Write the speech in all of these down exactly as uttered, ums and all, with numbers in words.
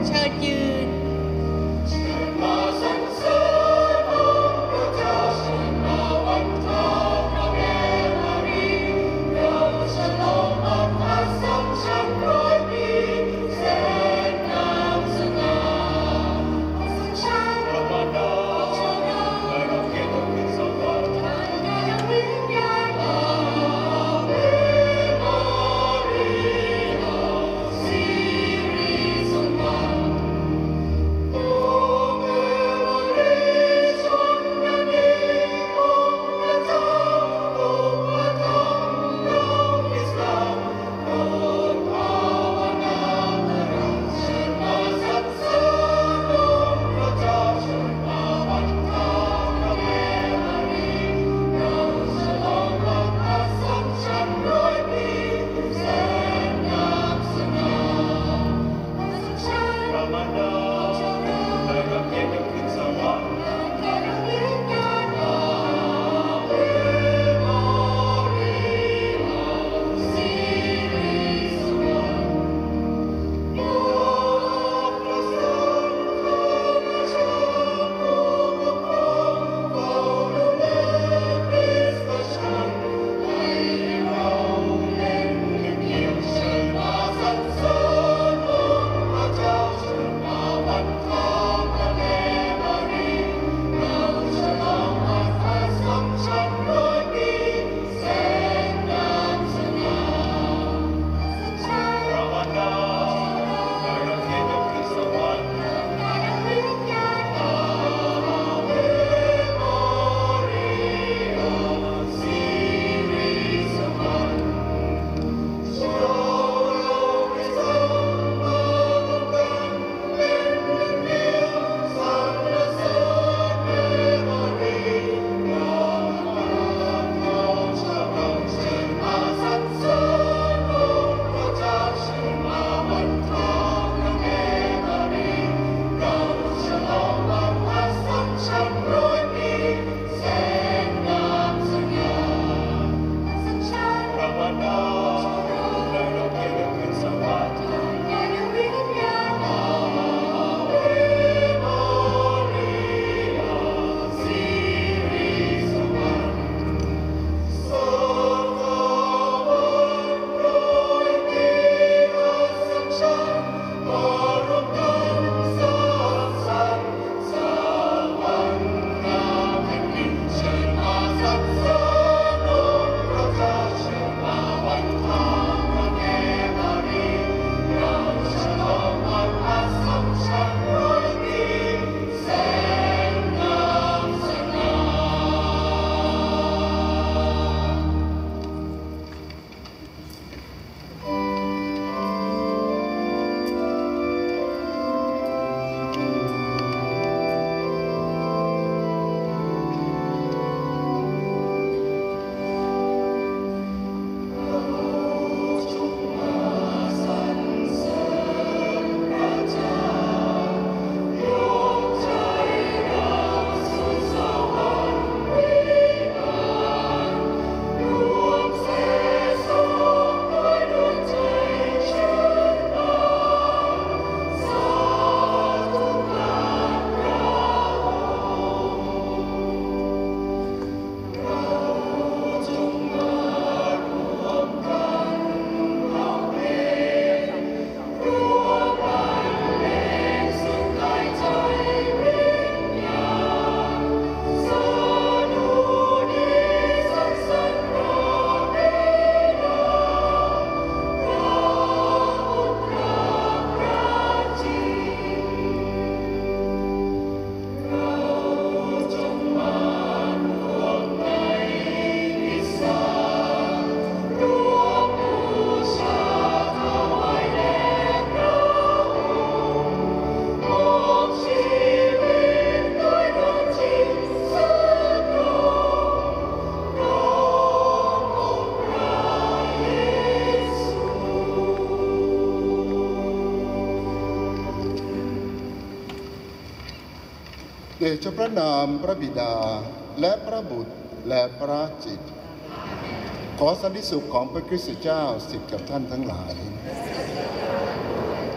เชิญยืนเดชพระนามพระบิดาและพระบุตรและพระจิตขอสันติสุขของพระคริสต์เจ้าสิทธิ์กับท่านทั้งหลาย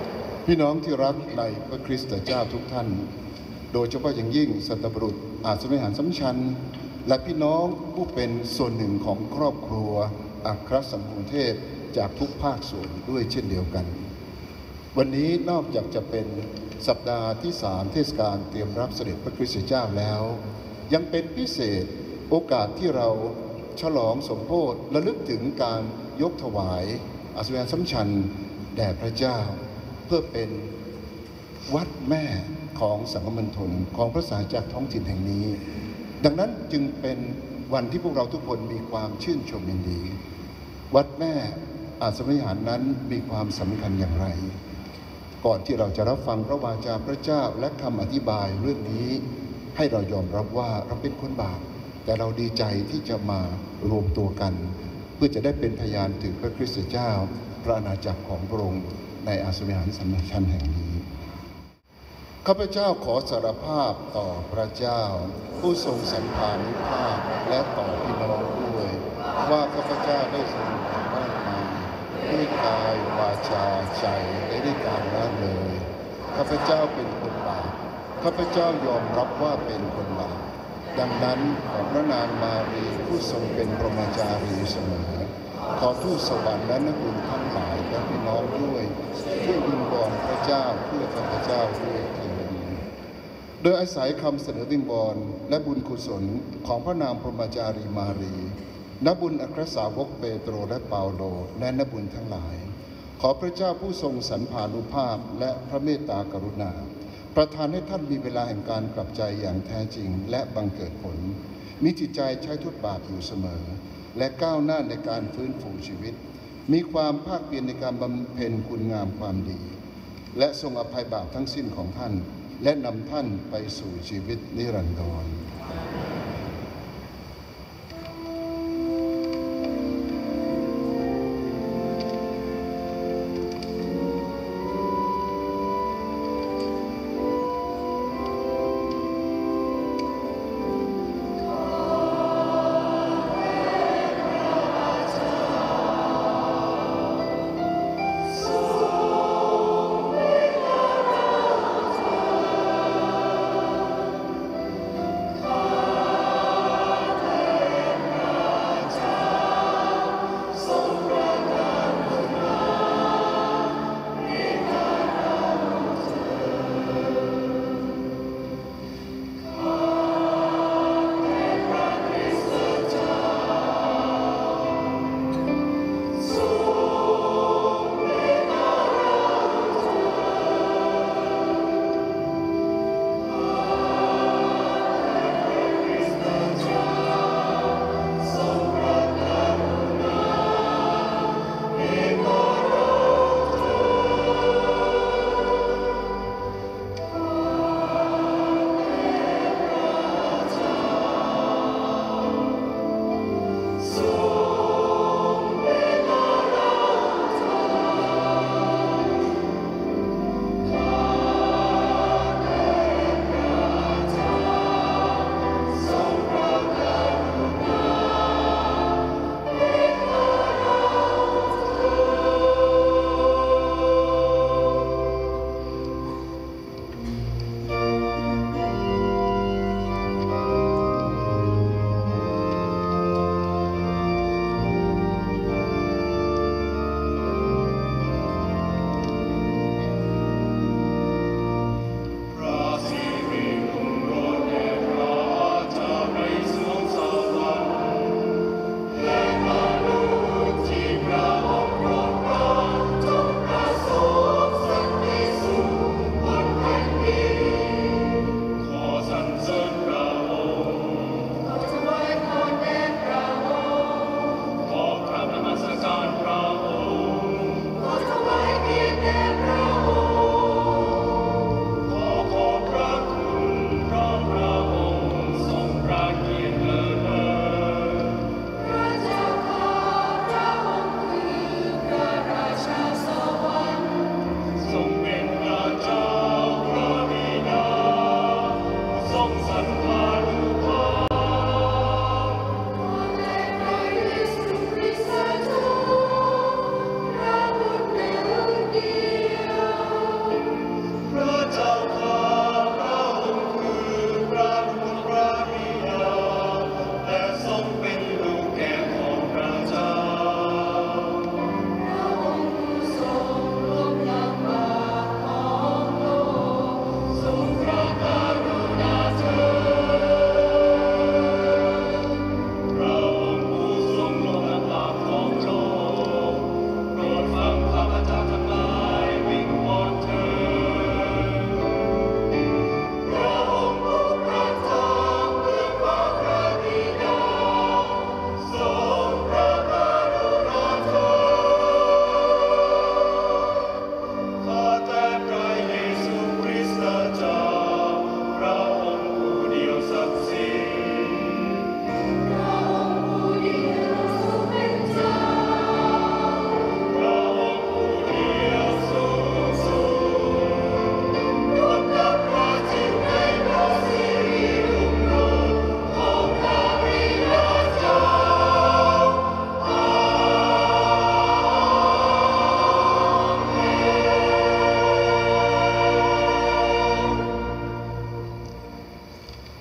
พี่น้องที่รักในพระคริสตเจ้าทุกท่านโดยเฉพาะอย่างยิ่งสัตบุรุษอาสมฤหารสัมชัญและพี่น้องผู้เป็นส่วนหนึ่งของครอบครัวอัครสัมภูเทพจากทุกภาคส่วนด้วยเช่นเดียวกันวันนี้นอกจากจะเป็นสัปดาห์ที่สามเทศกาลเตรียมรับเสด็จพระคริสตเจ้าแล้วยังเป็นพิเศษโอกาสที่เราฉลองสมโภชระลึกถึงการยกถวายอาสมฤหารสัมชัญแด่พระเจ้าเพื่อเป็นวัดแม่ของสังฆมณฑลของพระสาจากท้องถิ่นแห่งนี้ดังนั้นจึงเป็นวันที่พวกเราทุกคนมีความชื่นชมยินดีวัดแม่อาสมฤหารนั้นมีความสำคัญอย่างไรก่อนที่เราจะรับฟังพระวาจาพระเจ้าและคำอธิบายเรื่องนี้ให้เรายอมรับว่าเราเป็นคนบาปแต่เราดีใจที่จะมารวมตัวกันเพื่อจะได้เป็นพยานถึงพระคริสตเจ้าพระอาณาจักรของพระองค์ในอาสมฤหารสัมชัญแห่งนี้ข้าพเจ้าขอสารภาพต่อพระเจ้าผู้ทรงสันพานุภาพและต่อพี่น้องด้วยว่าข้าพเจ้าได้ทรงทำมากมายด้วยกายวาจาใจและด้วยการละเลยข้าพเจ้าเป็นคนบาปข้าพเจ้ายอมรับว่าเป็นคนบาปดังนั้นขอพระนางมารีผู้ทรงเป็นพรหมจารีเสมอขอทูตสวรรค์และนักบุญทั้งหลายและพี่น้องด้วยช่วยวิงวอนพระเจ้าเพื่อข้าพเจ้าด้วยเถิดโดยอาศัยคำเสนอวิงวอนและบุญกุศลของพระนางพรหมจารีมารีนักบุญอัครสาวกเปโตรและเปาโลและนักบุญทั้งหลายขอพระเจ้าผู้ทรงสันพานุภาพและพระเมตตากรุณาประทานให้ท่านมีเวลาแห่งการกลับใจอย่างแท้จริงและบังเกิดผลมีจิตใจใช้ทุตบาปอยู่เสมอและก้าวหน้าในการฟื้นฟูชีวิตมีความภาคเพียรในการบำเพ็ญคุณงามความดีและทรงอภัยบาปทั้งสิ้นของท่านและนำท่านไปสู่ชีวิตนิรันดร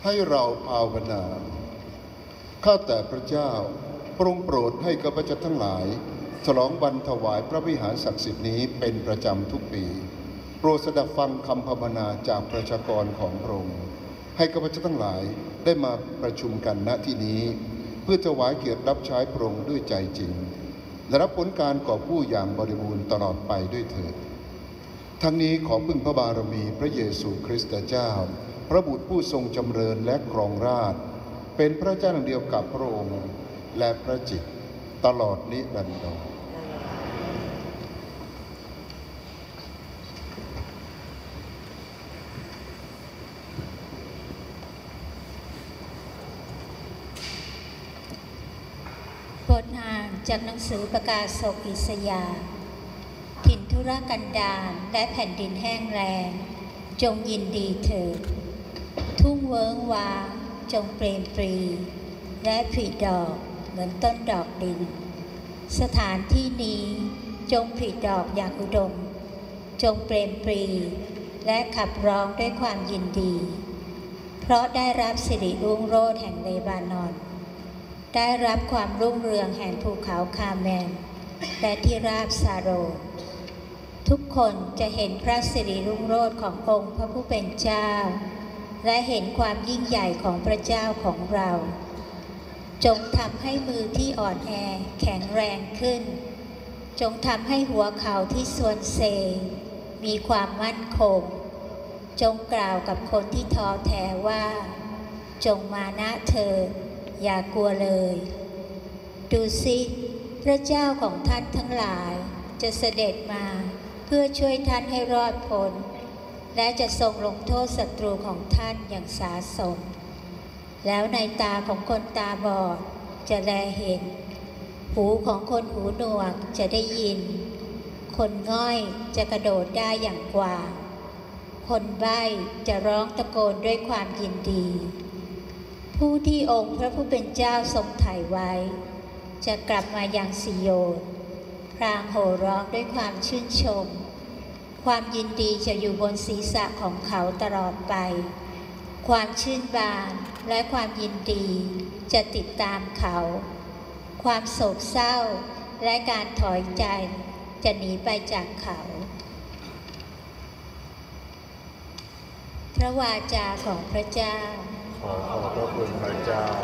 ให้เราภาวนาข้าแต่พระเจ้าโปรดโปรดให้ข้าพเจ้าทั้งหลายฉลองวันถวายพระวิหารศักดิ์สิทธิ์นี้เป็นประจำทุกปีโปรดสดับฟังคำภาวนาจากประชากรของพระองค์ให้ข้าพเจ้าทั้งหลายได้มาประชุมกันณที่นี้เพื่อถวายเกียรติรับใช้พระองค์ด้วยใจจริงและรับผลการกอบกู้อย่างบริบูรณ์ตลอดไปด้วยเถิดทั้งนี้ขอพึ่งพระบารมีพระเยซูคริสต์เจ้าพระบุตรผู้ทรงจำเริญและครองราชย์เป็นพระเจ้าเดียวกับพระองค์และพระจิตตลอดนิรันดรบทอ่านจากหนังสือประกาศกอิสยาห์ถิ่นทุรกันดารและแผ่นดินแห้งแล้งจงยินดีเถิดทุ่งเวิ้งว้างจงเปรมปรีและผลิดอกเหมือนต้นดอกดินสถานที่นี้จงผลิดอกอย่างอุดมจงเปรมปรีและขับร้องด้วยความยินดีเพราะได้รับสิริรุ่งโรจน์แห่งเลบานอนได้รับความรุ่งเรืองแห่งภูเขาคาเมนและที่ราบซาโรนทุกคนจะเห็นพระสิริรุ่งโรจน์ขององค์พระผู้เป็นเจ้าและเห็นความยิ่งใหญ่ของพระเจ้าของเราจงทำให้มือที่อ่อนแอแข็งแรงขึ้นจงทำให้หัวเข่าที่ส่วนเซมีความมั่นคงจงกล่าวกับคนที่ท้อแท้ว่าจงมานะเธออย่ากลัวเลยดูสิพระเจ้าของท่านทั้งหลายจะเสด็จมาเพื่อช่วยท่านให้รอดพ้นและจะทรงลงโทษศัตรูของท่านอย่างสาสมแล้วในตาของคนตาบอดจะแลเห็นหูของคนหูหนวกจะได้ยินคนง่อยจะกระโดดได้อย่างกวางคนใบ้จะร้องตะโกนด้วยความยินดีผู้ที่องค์พระผู้เป็นเจ้าทรงไถ่ไว้จะกลับมายังสิโยนพรางโห่ร้องด้วยความชื่นชมความยินดีจะอยู่บนศีรษะของเขาตลอดไปความชื่นบานและความยินดีจะติดตามเขาความโศกเศร้าและการถอยใจจะหนีไปจากเขาพระวาจาของพระเจ้าขอขอบพระคุณพระเจ้า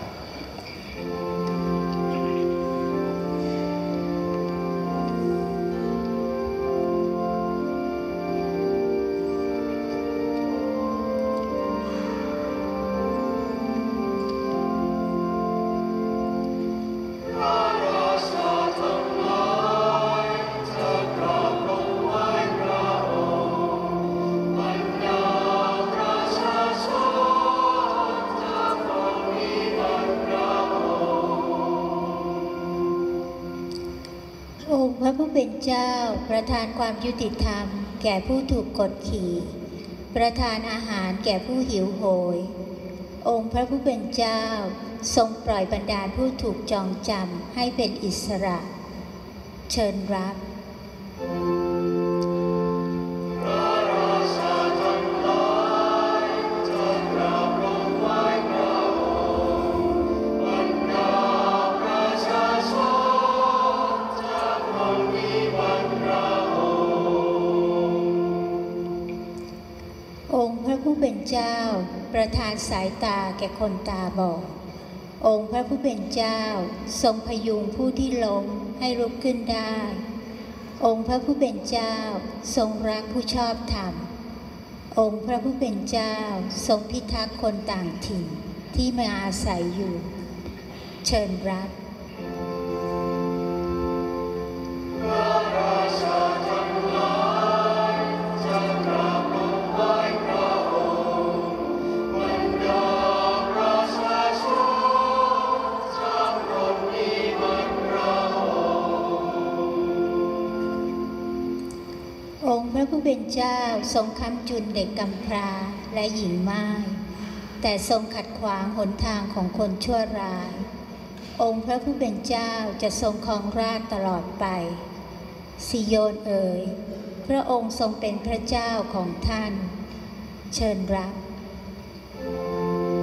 พระผู้เป็นเจ้าประทานความยุติธรรมแก่ผู้ถูกกดขี่ประทานอาหารแก่ผู้หิวโหยองค์พระผู้เป็นเจ้าทรงปล่อยบรรดาผู้ถูกจองจำให้เป็นอิสระเชิญรับผู้เป็นเจ้าประทานสายตาแก่คนตาบอดองค์พระผู้เป็นเจ้าทรงพยุงผู้ที่ล้มให้ลุกขึ้นได้องค์พระผู้เป็นเจ้าทรงรักผู้ชอบธรรมองค์พระผู้เป็นเจ้าทรงพิทักษ์คนต่างถิ่นที่มาอาศัยอยู่เชิญรับองค์พระผู้เป็นเจ้าทรงค้ำจุนเด็กกำพร้าและหญิงม่ายแต่ทรงขัดขวางหนทางของคนชั่วร้ายองค์พระผู้เป็นเจ้าจะทรงครองราชย์ตลอดไปซิโยนเอ๋ยพระองค์ทรงเป็นพระเจ้าของท่านเชิญรับ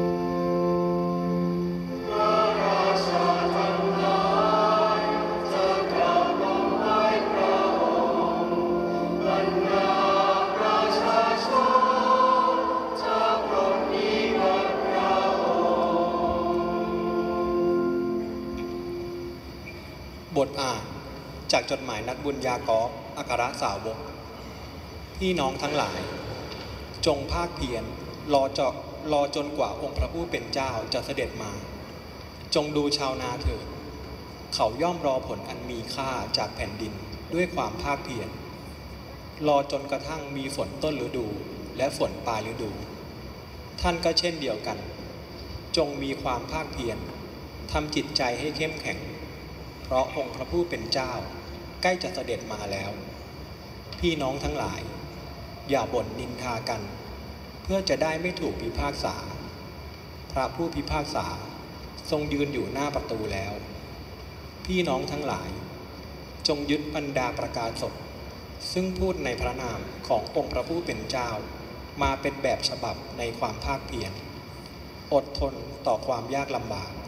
บทอ่านจากจดหมายนักบุญยากอบอัครสาวกพี่น้องทั้งหลายจงภาคเพียรรอจรอจนกว่าองค์พระผู้เป็นเจ้าจะเสด็จมาจงดูชาวนาเถิดเขาย่อมรอผลอันมีค่าจากแผ่นดินด้วยความภาคเพียรรอจนกระทั่งมีฝนต้นฤดูและฝนปลายฤดูท่านก็เช่นเดียวกันจงมีความภาคเพียรทำจิตใจให้เข้มแข็งเพราะองค์พระผู้เป็นเจ้าใกล้จะเสด็จมาแล้วพี่น้องทั้งหลายอย่าบ่นนินทากันเพื่อจะได้ไม่ถูกพิพากษาพระผู้พิพากษาทรงยืนอยู่หน้าประตูแล้วพี่น้องทั้งหลายจงยึดบรรดาประกาศกซึ่งพูดในพระนามขององค์พระผู้เป็นเจ้ามาเป็นแบบฉบับในความภาคเพียรอดทนต่อความยากลำบาก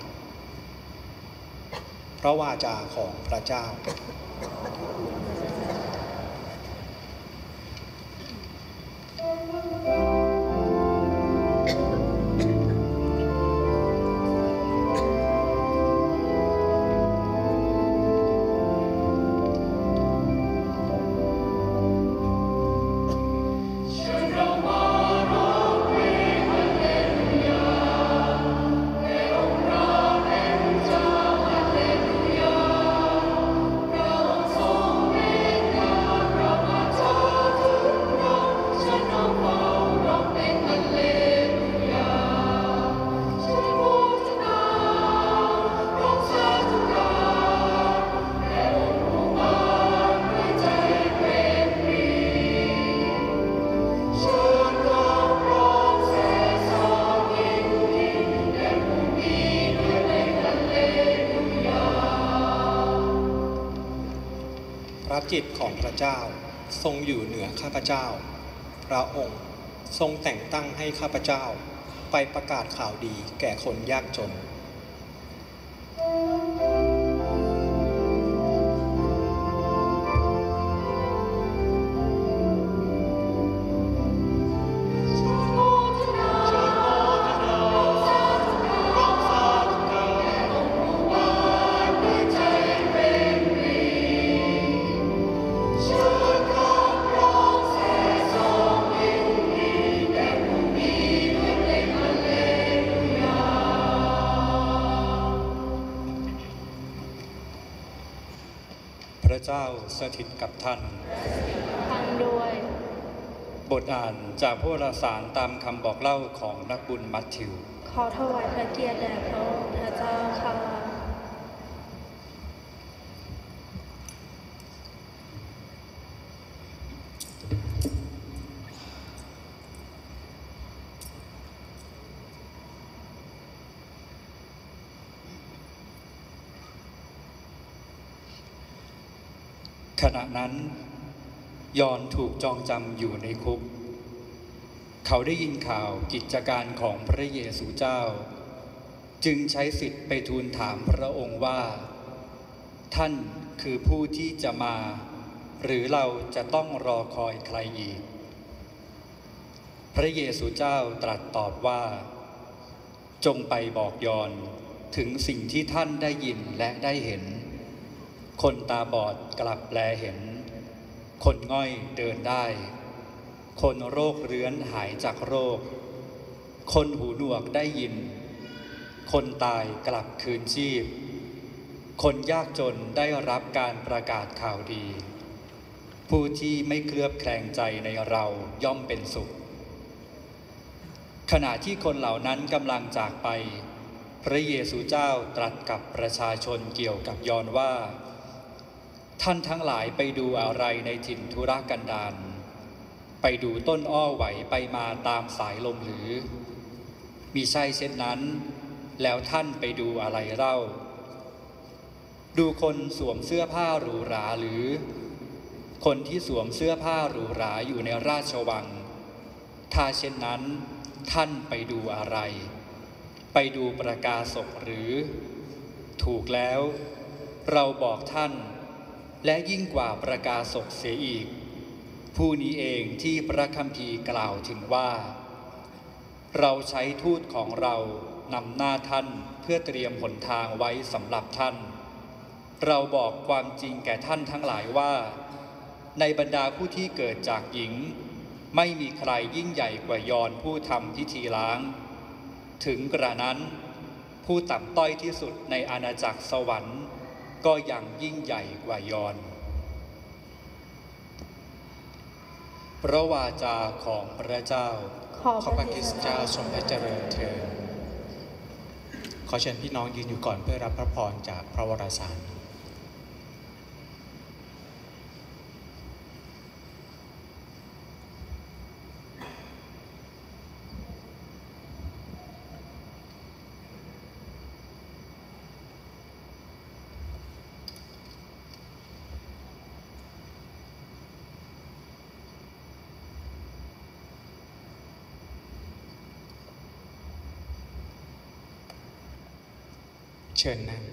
พระวาจาของพระเจ้าพระจิตของพระเจ้าทรงอยู่เหนือข้าพเจ้าพระองค์ทรงแต่งตั้งให้ข้าพเจ้าไปประกาศข่าวดีแก่คนยากจนพระเจ้าสถิตกับท่านท่านด้วย บทอ่านจากพระวารสารตามคำบอกเล่าของนักบุญมัทธิวขอถวายพระเกียรติแด่พระองค์พระเจ้าค่ะขณะนั้นยอห์นถูกจองจำอยู่ในคุกเขาได้ยินข่าวกิจการของพระเยซูเจ้าจึงใช้สิทธิ์ไปทูลถามพระองค์ว่าท่านคือผู้ที่จะมาหรือเราจะต้องรอคอยใครอีกพระเยซูเจ้าตรัสตอบว่าจงไปบอกยอห์นถึงสิ่งที่ท่านได้ยินและได้เห็นคนตาบอดกลับแลเห็นคนง่อยเดินได้คนโรคเรื้อนหายจากโรคคนหูหนวกได้ยินคนตายกลับคืนชีพคนยากจนได้รับการประกาศข่าวดีผู้ที่ไม่เคลือบแคลงใจในเราย่อมเป็นสุขขณะที่คนเหล่านั้นกำลังจากไปพระเยซูเจ้าตรัสกับประชาชนเกี่ยวกับยอห์นว่าท่านทั้งหลายไปดูอะไรในถิ่นทุรกันดารไปดูต้นอ้อไหวไปมาตามสายลมหรือมิใช่เช่นนั้นแล้วท่านไปดูอะไรเล่าดูคนสวมเสื้อผ้าหรูหราหรือคนที่สวมเสื้อผ้าหรูหราอยู่ในราชวังถ้าเช่นนั้นท่านไปดูอะไรไปดูประกาศกหรือถูกแล้วเราบอกท่านและยิ่งกว่าประกาศกเสียอีกผู้นี้เองที่พระคัมภีร์กล่าวถึงว่าเราใช้ทูตของเรานำหน้าท่านเพื่อเตรียมหนทางไว้สำหรับท่านเราบอกความจริงแก่ท่านทั้งหลายว่าในบรรดาผู้ที่เกิดจากหญิงไม่มีใครยิ่งใหญ่กว่ายอนผู้ทำพิธีล้างถึงกระนั้นผู้ต่ำต้อยที่สุดในอาณาจักรสวรรค์ก็ยังยิ่งใหญ่กว่ายอนพระวาจาของพระเจ้าขอขอพระคริสต์เจ้าทรงพระเจริญเถิดขอเชิญพี่น้องยืนอยู่ก่อนเพื่อรับพระพรจากพระวรสารเชิญนั่ง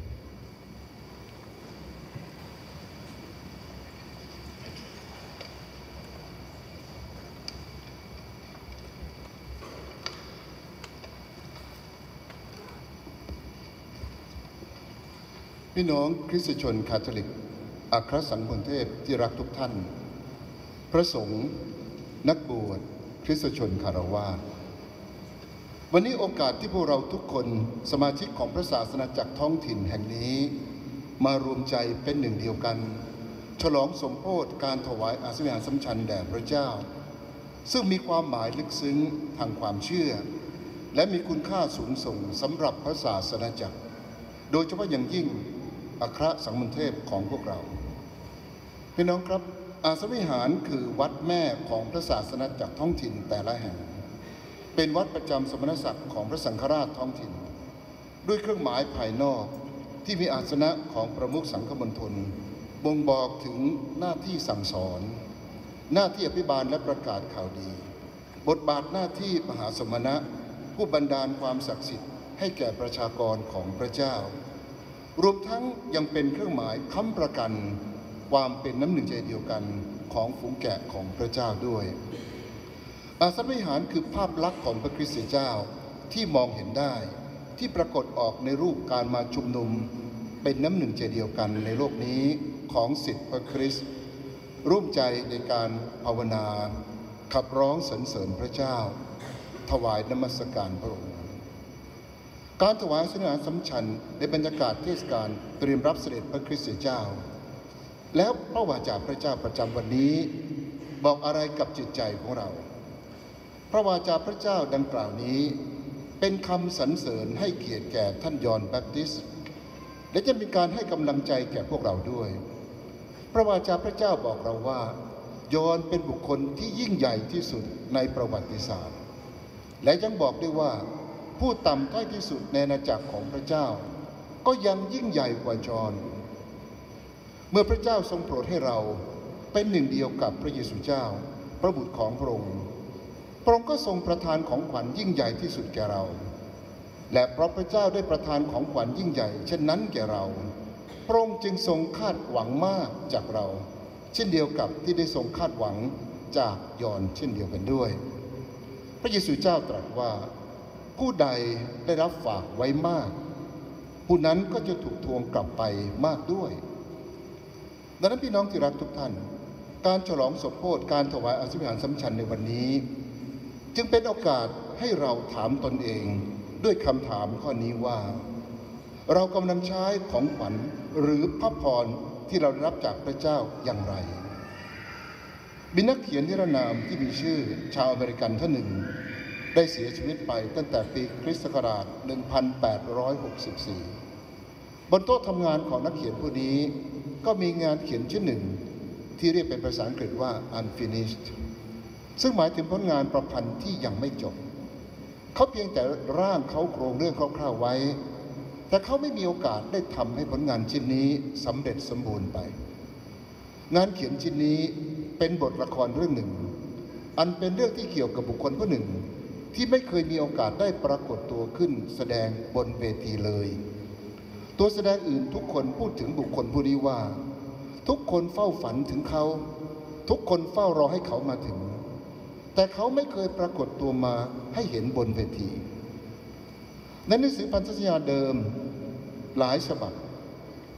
พี่น้องคริสตชนคาทอลิกอัครสังฆเทพที่รักทุกท่านพระสงฆ์นักบวชคริสตชนคารวะวันนี้โอกาสที่พวกเราทุกคนสมาชิกของพระศาสนาจักรท้องถิ่นแห่งนี้มารวมใจเป็นหนึ่งเดียวกันฉลองสมโภชการถวายอาสวะสัมชันแด่พระเจ้าซึ่งมีความหมายลึกซึ้งทางความเชื่อและมีคุณค่าสูงส่งสำหรับพระศาสนาจักรโดยเฉพาะอย่างยิ่งอัครสังฆเทพของพวกเราพี่น้องครับอาสวิหารคือวัดแม่ของพระศาสนาจักรท้องถิ่นแต่ละแห่งเป็นวัดประจำสมณศักดิ์ของพระสังฆราชท้องถิ่นด้วยเครื่องหมายภายนอกที่มีอาสนะของประมุขสังฆมณฑลบ่งบอกถึงหน้าที่สั่งสอนหน้าที่อภิบาลและประกาศข่าวดีบทบาทหน้าที่มหาสมณะผู้บันดาลความศักดิ์สิทธิ์ให้แก่ประชากรของพระเจ้ารวมทั้งยังเป็นเครื่องหมายค้ำประกันความเป็นน้ำหนึ่งใจเดียวกันของฝูงแกะของพระเจ้าด้วยอาสนวิหารคือภาพลักษณ์ของพระคริสต์เจ้าที่มองเห็นได้ที่ปรากฏออกในรูปการมาชุมนุมเป็นน้ำหนึ่งใจเดียวกันในโลกนี้ของศิษย์พระคริสต์ร่วมใจในการภาวนาขับร้องสรรเสริญพระเจ้าถวายนมัสการพระองค์การถวายอาสนะสัมชันในบรรยากาศเทศกาลเตรียมรับเสด็จพระคริสต์เจ้าแล้วพระวาจาพระเจ้าประจำวันนี้บอกอะไรกับจิตใจของเราพระวาจาพระเจ้าดังกล่าวนี้เป็นคำสรรเสริญให้เกียรติแก่ท่านยอห์นแบปติสต์และจะมีการให้กำลังใจแก่พวกเราด้วยพระวาจาพระเจ้าบอกเราว่ายอห์นเป็นบุคคลที่ยิ่งใหญ่ที่สุดในประวัติศาสตร์และยังบอกด้วยว่าผู้ต่ำต้อยที่สุดในอาณาจักรของพระเจ้าก็ยังยิ่งใหญ่กว่าจอห์นเมื่อพระเจ้าทรงโปรดให้เราเป็นหนึ่งเดียวกับพระเยซูเจ้าพระบุตรของพระองค์พระองค์ก็ทรงประทานของขวัญยิ่งใหญ่ที่สุดแก่เราและเพราะพระเจ้าได้ประทานของขวัญยิ่งใหญ่เช่นนั้นแก่เราพระองค์จึงทรงคาดหวังมากจากเราเช่นเดียวกับที่ได้ทรงคาดหวังจากยอห์นเช่นเดียวกันด้วยพระเยซูเจ้าตรัสว่าผู้ใดได้รับฝากไว้มากผู้นั้นก็จะถูกทวงกลับไปมากด้วยดังนั้นพี่น้องที่รักทุกท่านการฉลองสมโภชการถวายอาสวะสัมชันในวันนี้จึงเป็นโอกาสให้เราถามตนเองด้วยคำถามข้อนี้ว่าเรากำลังใช้ของขวัญหรือพระพรที่เราได้รับจากพระเจ้าอย่างไรมีนักเขียนนิรนามที่มีชื่อชาวอเมริกันท่านหนึ่งได้เสียชีวิตไปตั้งแต่ปีคริสต์ศักราช หนึ่งพันแปดร้อยหกสิบสี่ บนโต๊ะทำงานของนักเขียนผู้นี้ก็มีงานเขียนชิ้นหนึ่งที่เรียกเป็นภาษาอังกฤษว่า unfinished ซึ่งหมายถึงผลงานประพันธ์ที่ยังไม่จบเขาเพียงแต่ร่างเขาโครงเรื่องคร่าวๆไว้แต่เขาไม่มีโอกาสได้ทำให้ผลงานชิ้นนี้สำเร็จสมบูรณ์ไปงานเขียนชิ้นนี้เป็นบทละครเรื่องหนึ่งอันเป็นเรื่องที่เกี่ยวกับบุคคลผู้หนึ่งที่ไม่เคยมีโอกาสได้ปรากฏตัวขึ้นแสดงบนเวทีเลยตัวแสดงอื่นทุกคนพูดถึงบุคคลผู้นี้ว่าทุกคนเฝ้าฝันถึงเขาทุกคนเฝ้ารอให้เขามาถึงแต่เขาไม่เคยปรากฏตัวมาให้เห็นบนเวทีในหนังสือพันธสัญญาเดิมหลายฉบับ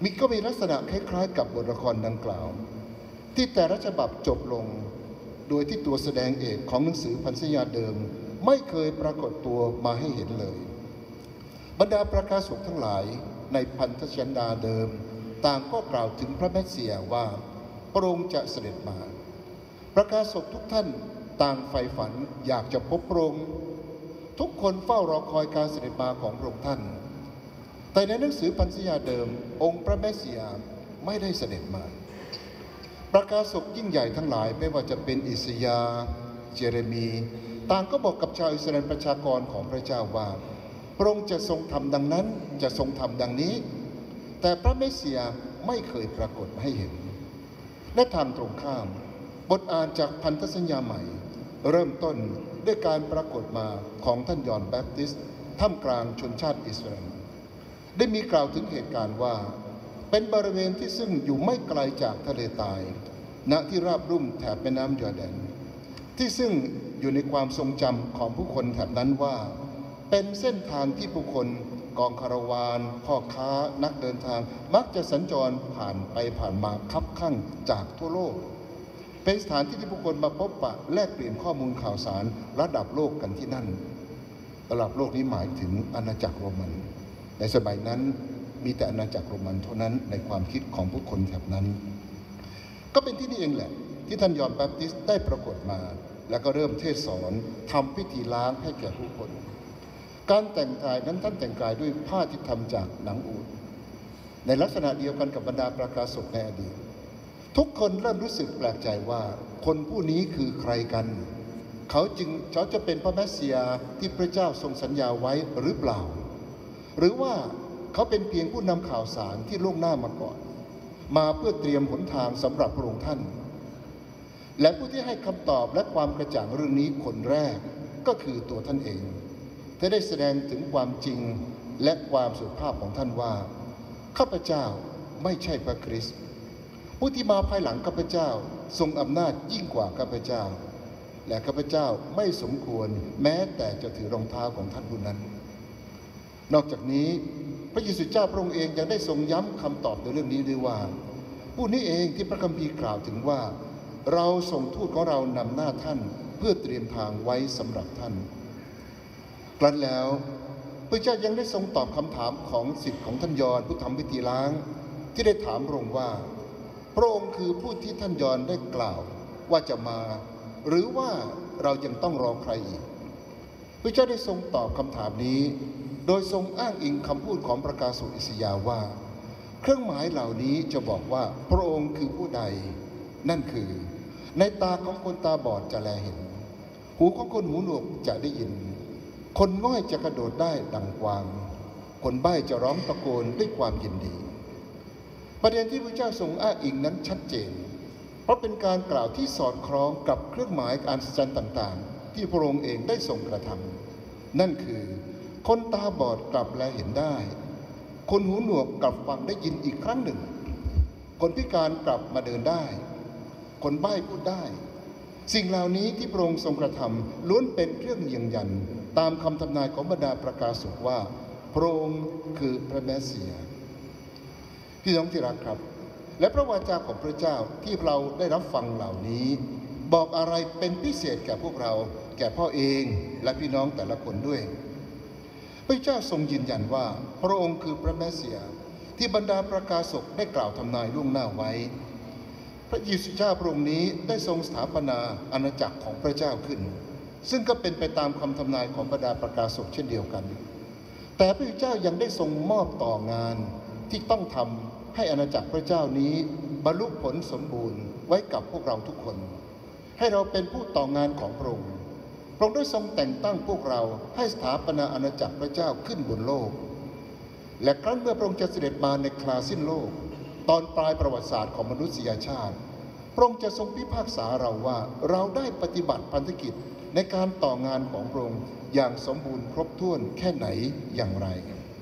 มีก็มีลักษณะคล้ายๆกับบทละครดังกล่าวที่แต่ละฉบับจบลงโดยที่ตัวแสดงเอกของหนังสือพันธสัญญาเดิมไม่เคยปรากฏตัวมาให้เห็นเลยบรรดาประกาศกทั้งหลายในพันธสัญญาเดิมต่างก็กล่าวถึงพระเมสสิยาว่าพระองค์จะเสด็จมาประกาศกทุกท่านต่างใฝ่ฝันอยากจะพบพระองค์ทุกคนเฝ้ารอคอยการเสด็จมาของพระองค์ท่านแต่ในหนังสือพันธสัญญาเดิมองค์พระเมสสิยาไม่ได้เสด็จมาประกาศกยิ่งใหญ่ทั้งหลายไม่ว่าจะเป็นอิสยาห์เจเรมีต่างก็บอกกับชาวอิสราเอลประชากรของพระเจ้าว่าพระองค์จะทรงทำดังนั้นจะทรงทำดังนี้แต่พระเมสสิยาไม่เคยปรากฏให้เห็นและทางตรงข้ามบทอ่านจากพันธสัญญาใหม่เริ่มต้นด้วยการปรากฏมาของท่านยอห์นแบปติสต์ท่ามกลางชนชาติอิสราเอลได้มีกล่าวถึงเหตุการณ์ว่าเป็นบริเวณที่ซึ่งอยู่ไม่ไกลจากทะเลตายณที่ราบรุ่มแถบแม่น้ำยอร์แดนที่ซึ่งอยู่ในความทรงจำของผู้คนแถบนั้นว่าเป็นเส้นทางที่ผู้คนกองคาราวานพ่อค้านักเดินทางมักจะสัญจรผ่านไปผ่านมาคับข้างจากทั่วโลกเป็นสถานที่ที่ผู้คนมาพบปะแลกเปลี่ยนข้อมูลข่าวสารระดับโลกกันที่นั่นระดับโลกนี้หมายถึงอาณาจักรโรมันในสมัยนั้นมีแต่อาณาจักรโรมันเท่านั้นในความคิดของผู้คนแถบนั้นก็เป็นที่นี่เองแหละที่ท่านยอห์นแบปติสต์ได้ปรากฏมาแล้วก็เริ่มเทศสอนทำพิธีล้างให้แก่ผู้คนการแต่งกายนั้นท่านแต่งกายด้วยผ้าที่ทำจากหนังอูฐในลักษณะเดียวกันกับบรรดาประกาศกในอดีตทุกคนเริ่มรู้สึกแปลกใจว่าคนผู้นี้คือใครกันเขาจึงเขาจะเป็นพระเมสสิยาที่พระเจ้าทรงสัญญาไว้หรือเปล่าหรือว่าเขาเป็นเพียงผู้นำข่าวสารที่ล่วงหน้ามาก่อนมาเพื่อเตรียมหนทางสำหรับพระองค์ท่านและผู้ที่ให้คำตอบและความกระจ่างเรื่องนี้คนแรกก็คือตัวท่านเองที่ได้แสดงถึงความจริงและความสุภาพของท่านว่าข้าพเจ้าไม่ใช่พระคริสต์ผู้ที่มาภายหลังข้าพเจ้าทรงอำนาจยิ่งกว่าข้าพเจ้าและข้าพเจ้าไม่สมควรแม้แต่จะถือรองเท้าของท่านผู้นั้นนอกจากนี้พระเยซูเจ้าพระองค์เองยังได้ทรงย้ำคำตอบในเรื่องนี้ด้วยว่าผู้นี้เองที่พระคัมภีร์กล่าวถึงว่าเราส่งทูตของเรานำหน้าท่านเพื่อเตรียมทางไว้สำหรับท่านครั้นแล้วพระเจ้ายังได้ทรงตอบคำถามของศิษย์ของท่านยอห์นผู้ทำพิธีล้างที่ได้ถามพระองค์ว่าพระองค์คือผู้ที่ท่านยอห์นได้กล่าวว่าจะมาหรือว่าเรายังต้องรอใครอีกพระเจ้าได้ทรงตอบคำถามนี้โดยทรงอ้างอิงคำพูดของประกาศกอิสยาห์ว่าเครื่องหมายเหล่านี้จะบอกว่าพระองค์คือผู้ใดนั่นคือในตาของคนตาบอดจะแลเห็นหูของคนหูหนวกจะได้ยินคนง่อยจะกระโดดได้ดังกวางคนใบ้จะร้องตะโกนด้วยความยินดีประเด็นที่พระเจ้าทรงอ้างอิงนั้นชัดเจนเพราะเป็นการกล่าวที่สอดคล้องกับเครื่องหมายการอัศจรรย์ต่างๆที่พระองค์เองได้ทรงกระทำนั่นคือคนตาบอดกลับแลเห็นได้คนหูหนวกกลับฟังได้ยินอีกครั้งหนึ่งคนพิการกลับมาเดินได้คนใบ้พูดได้สิ่งเหล่านี้ที่พระองค์ทรงกระทำล้วนเป็นเครื่องยืนยันตามคำทำนายของบรรดาประกาศกว่าพระองค์คือพระเมสสิยาพี่น้องที่รักครับและพระวาจาของพระเจ้าที่เราได้รับฟังเหล่านี้บอกอะไรเป็นพิเศษแก่พวกเราแก่พ่อเองและพี่น้องแต่ละคนด้วยพระเจ้าทรงยืนยันว่าพระองค์คือพระเมสสิยาที่บรรดาประกาศกได้กล่าวทำนายล่วงหน้าไว้พระเยซูเจ้าพระองค์นี้ได้ทรงสถาปนาอาณาจักรของพระเจ้าขึ้นซึ่งก็เป็นไปตามคำทำนายของบรรดาประกาศกเช่นเดียวกันแต่พระเจ้ายังได้ทรงมอบต่องานที่ต้องทำให้อาณาจักรพระเจ้านี้บรรลุผลสมบูรณ์ไว้กับพวกเราทุกคนให้เราเป็นผู้ต่องานของพระองค์พระองค์ได้ทรงแต่งตั้งพวกเราให้สถาปนาอาณาจักรพระเจ้าขึ้นบนโลกและครั้นเมื่อพระองค์จะเสด็จมาในคราสิ้นโลกตอนปลายประวัติศาสตร์ของมนุษยชาติพระองค์จะทรงพิพากษาเราว่าเราได้ปฏิบัติพันธกิจในการต่องานของพระองค์อย่างสมบูรณ์ครบถ้วนแค่ไหนอย่างไร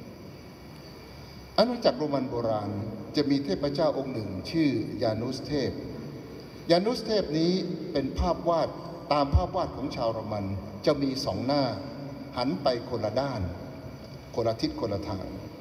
อาณาจักรโรมันโบราณจะมีเทพเจ้าองค์หนึ่งชื่อยานุสเทพยานุสเทพนี้เป็นภาพวาดตามภาพวาดของชาวโรมันจะมีสองหน้าหันไปคนละด้านคนละทิศคนละทาง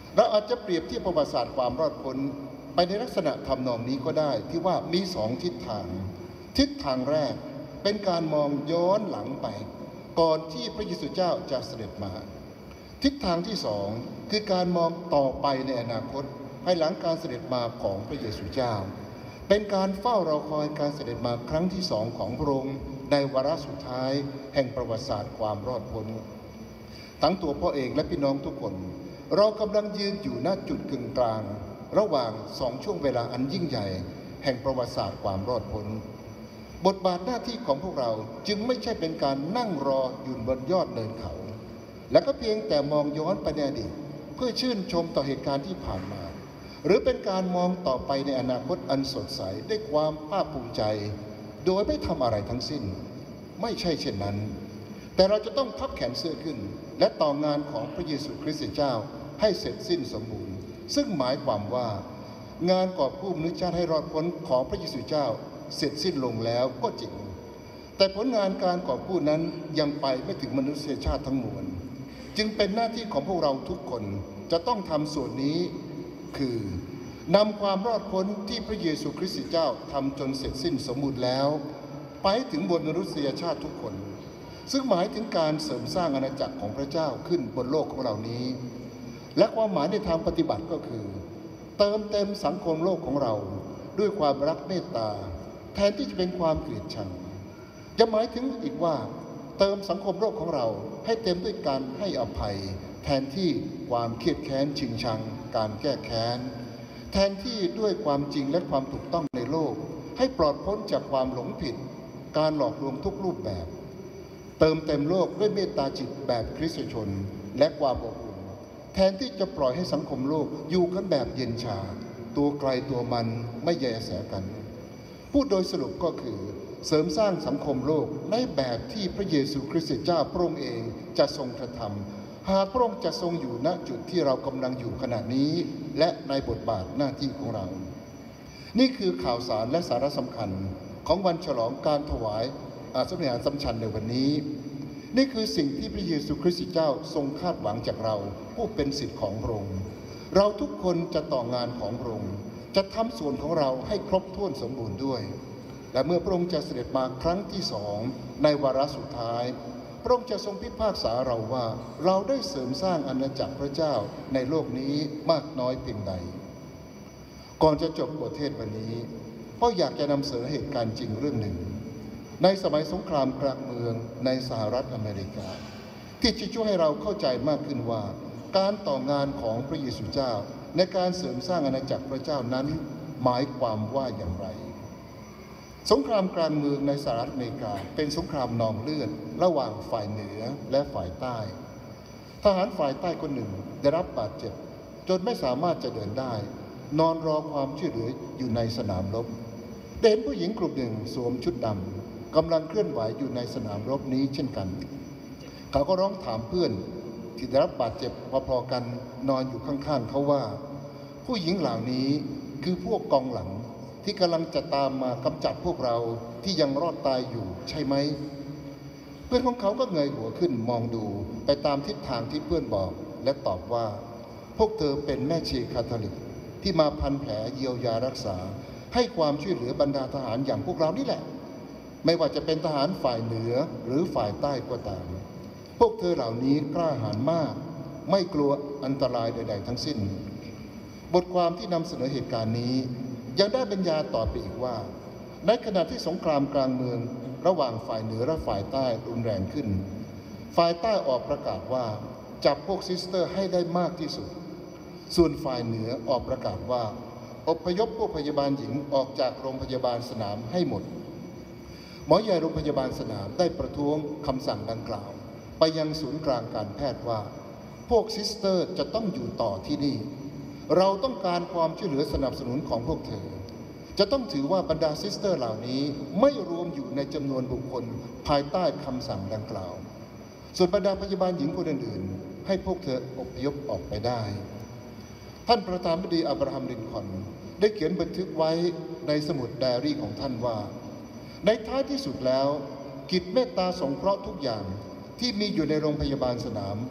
เราอาจจะเปรียบเทียบประวัติศาสตร์ความรอดพ้นไปในลักษณะทำนองนี้ก็ได้ที่ว่ามีสองทิศทางทิศทางแรกเป็นการมองย้อนหลังไปก่อนที่พระเยซูเจ้าจะเสด็จมาทิศทางที่สองคือการมองต่อไปในอนาคตภายหลังการเสด็จมาของพระเยซูเจ้าเป็นการเฝ้ารอคอยการเสด็จมาครั้งที่สองของพระองค์ในวาระสุดท้ายแห่งประวัติศาสตร์ความรอดพ้นทั้งตัวพ่อเองและพี่น้องทุกคนเรากำลังยืนอยู่ณจุดกึ่งกลางระหว่างสองช่วงเวลาอันยิ่งใหญ่แห่งประวัติศาสตร์ความรอดพ้นบทบาทหน้าที่ของพวกเราจึงไม่ใช่เป็นการนั่งรออยู่บนยอดเนินเขาและก็เพียงแต่มองย้อนไปในอดีตเพื่อชื่นชมต่อเหตุการณ์ที่ผ่านมาหรือเป็นการมองต่อไปในอนาคตอันสดใสด้วยความภาคภูมิใจโดยไม่ทำอะไรทั้งสิ้นไม่ใช่เช่นนั้นแต่เราจะต้องพับแขนเสื้อขึ้นและต่องานของพระเยซูคริสต์เจ้าให้เสร็จสิ้นสมบูรณ์ซึ่งหมายความว่างานกอบกู้มนุษยชาติให้รอดพ้นของพระเยซูเจ้าเสร็จสิ้นลงแล้วก็จริงแต่ผลงานการกอบกู้นั้นยังไปไม่ถึงมนุษยชาติทั้งมวลจึงเป็นหน้าที่ของพวกเราทุกคนจะต้องทำส่วนนี้คือนำความรอดพ้นที่พระเยซูคริสต์เจ้าทำจนเสร็จสิ้นสมบูรณ์แล้วไปถึงบนมนุษยชาติทุกคนซึ่งหมายถึงการเสริมสร้างอาณาจักรของพระเจ้าขึ้นบนโลกของเรานี้และความหมายในทางปฏิบัติก็คือเติมเต็มสังคมโลกของเราด้วยความรักเมตตาแทนที่จะเป็นความเกลียดชังจะหมายถึงอีกว่าเติมสังคมโลกของเราให้เต็มด้วยการให้อภัยแทนที่ความเครียดแค้นชิงชังการแก้แค้นแทนที่ด้วยความจริงและความถูกต้องในโลกให้ปลอดพ้นจากความหลงผิดการหลอกลวงทุกรูปแบบเติมเต็มโลกด้วยเมตตาจิตแบบคริสตชนและความอบอุ่นแทนที่จะปล่อยให้สังคมโลกอยู่กันแบบเย็นชาตัวไกลตัวมันไม่แยแสกันพูดโดยสรุปก็คือเสริมสร้างสังคมโลกในแบบที่พระเยซูคริสต์เจ้าพระองค์เองจะทรงกระทำหากพระองค์จะทรงอยู่ณจุดที่เรากำลังอยู่ขณะนี้และในบทบาทหน้าที่ของเรานี่คือข่าวสารและสาระสำคัญของวันฉลองการถวายอาสมฤหสัมชัญในวันนี้นี่คือสิ่งที่พระเยซูคริสต์เจ้าทรงคาดหวังจากเราผู้เป็นศิษย์ของพระองค์เราทุกคนจะต่องานของพระองค์จะทำส่วนของเราให้ครบถ้วนสมบูรณ์ด้วยและเมื่อพระองค์จะเสด็จมาครั้งที่สองในวาระสุดท้ายพระองค์จะทรงพิพากษาเราว่าเราได้เสริมสร้างอาณาจักรพระเจ้าในโลกนี้มากน้อยเพียงใดก่อนจะจบบทเทศน์วันนี้พ่ออยากจะนำเสนอเหตุการณ์จริงเรื่องหนึ่งในสมัยสงครามกลางเมืองในสหรัฐอเมริกาที่จะช่วยให้เราเข้าใจมากขึ้นว่าการต่องานของพระเยซูเจ้าในการเสริมสร้างอาณาจักรพระเจ้านั้นหมายความว่าอย่างไรสงครามกลางเมืองในสหรัฐอเมริกาเป็นสงครามนองเลือดระหว่างฝ่ายเหนือและฝ่ายใต้ทหารฝ่ายใต้คนหนึ่งได้รับบาดเจ็บจนไม่สามารถจะเดินได้นอนรอความช่วยเหลืออยู่ในสนามรบเห็นผู้หญิงกลุ่มหนึ่งสวมชุดดำกำลังเคลื่อนไหวอยู่ในสนามรบนี้เช่นกันเขาก็ร้องถามเพื่อนที่ได้รับบาดเจ็บพอๆกันนอนอยู่ข้างๆเขาว่าผู้หญิงเหล่านี้คือพวกกองหลังที่กำลังจะตามมากำจัดพวกเราที่ยังรอดตายอยู่ใช่ไหมเพื่อนของเขาก็เงยหัวขึ้นมองดูไปตามทิศทางที่เพื่อนบอกและตอบว่าพวกเธอเป็นแม่ชีคาทอลิกที่มาพันแผลเยียวยารักษาให้ความช่วยเหลือบรรดาทหารอย่างพวกเรานี่แหละไม่ว่าจะเป็นทหารฝ่ายเหนือหรือฝ่ายใต้ก็ตามพวกเธอเหล่านี้กล้าหาญมากไม่กลัวอันตรายใดๆทั้งสิ้นบทความที่นำเสนอเหตุการณ์นี้ยังได้บรรยายต่อไปอีกว่าในขณะที่สงครามกลางเมืองระหว่างฝ่ายเหนือและฝ่ายใต้รุนแรงขึ้นฝ่ายใต้ออกประกาศว่าจับพวกซิสเตอร์ให้ได้มากที่สุดส่วนฝ่ายเหนือออกประกาศว่าอพยพพวกพยาบาลหญิงออกจากโรงพยาบาลสนามให้หมดหมอใหญ่โรงพยาบาลสนามได้ประท้วงคำสั่งดังกล่าวไปยังศูนย์กลางการแพทย์ว่าพวกซิสเตอร์จะต้องอยู่ต่อที่นี่เราต้องการความช่วยเหลือสนับสนุนของพวกเธอจะต้องถือว่าบรรดาซิสเตอร์เหล่านี้ไม่รวมอยู่ในจำนวนบุคคลภายใต้คำสั่งดังกล่าวส่วนบรรดาพยาบาลหญิงคนอื่นๆให้พวกเธออพยพออกไปได้ท่านประธานาธิบดีอับราฮัม ลินคอล์นได้เขียนบันทึกไว้ในสมุดไดอารี่ของท่านว่าในท้ายที่สุดแล้วกิจเมตตาสงเคราะห์ทุกอย่างที่มีอยู่ในโรงพยาบาลสนาม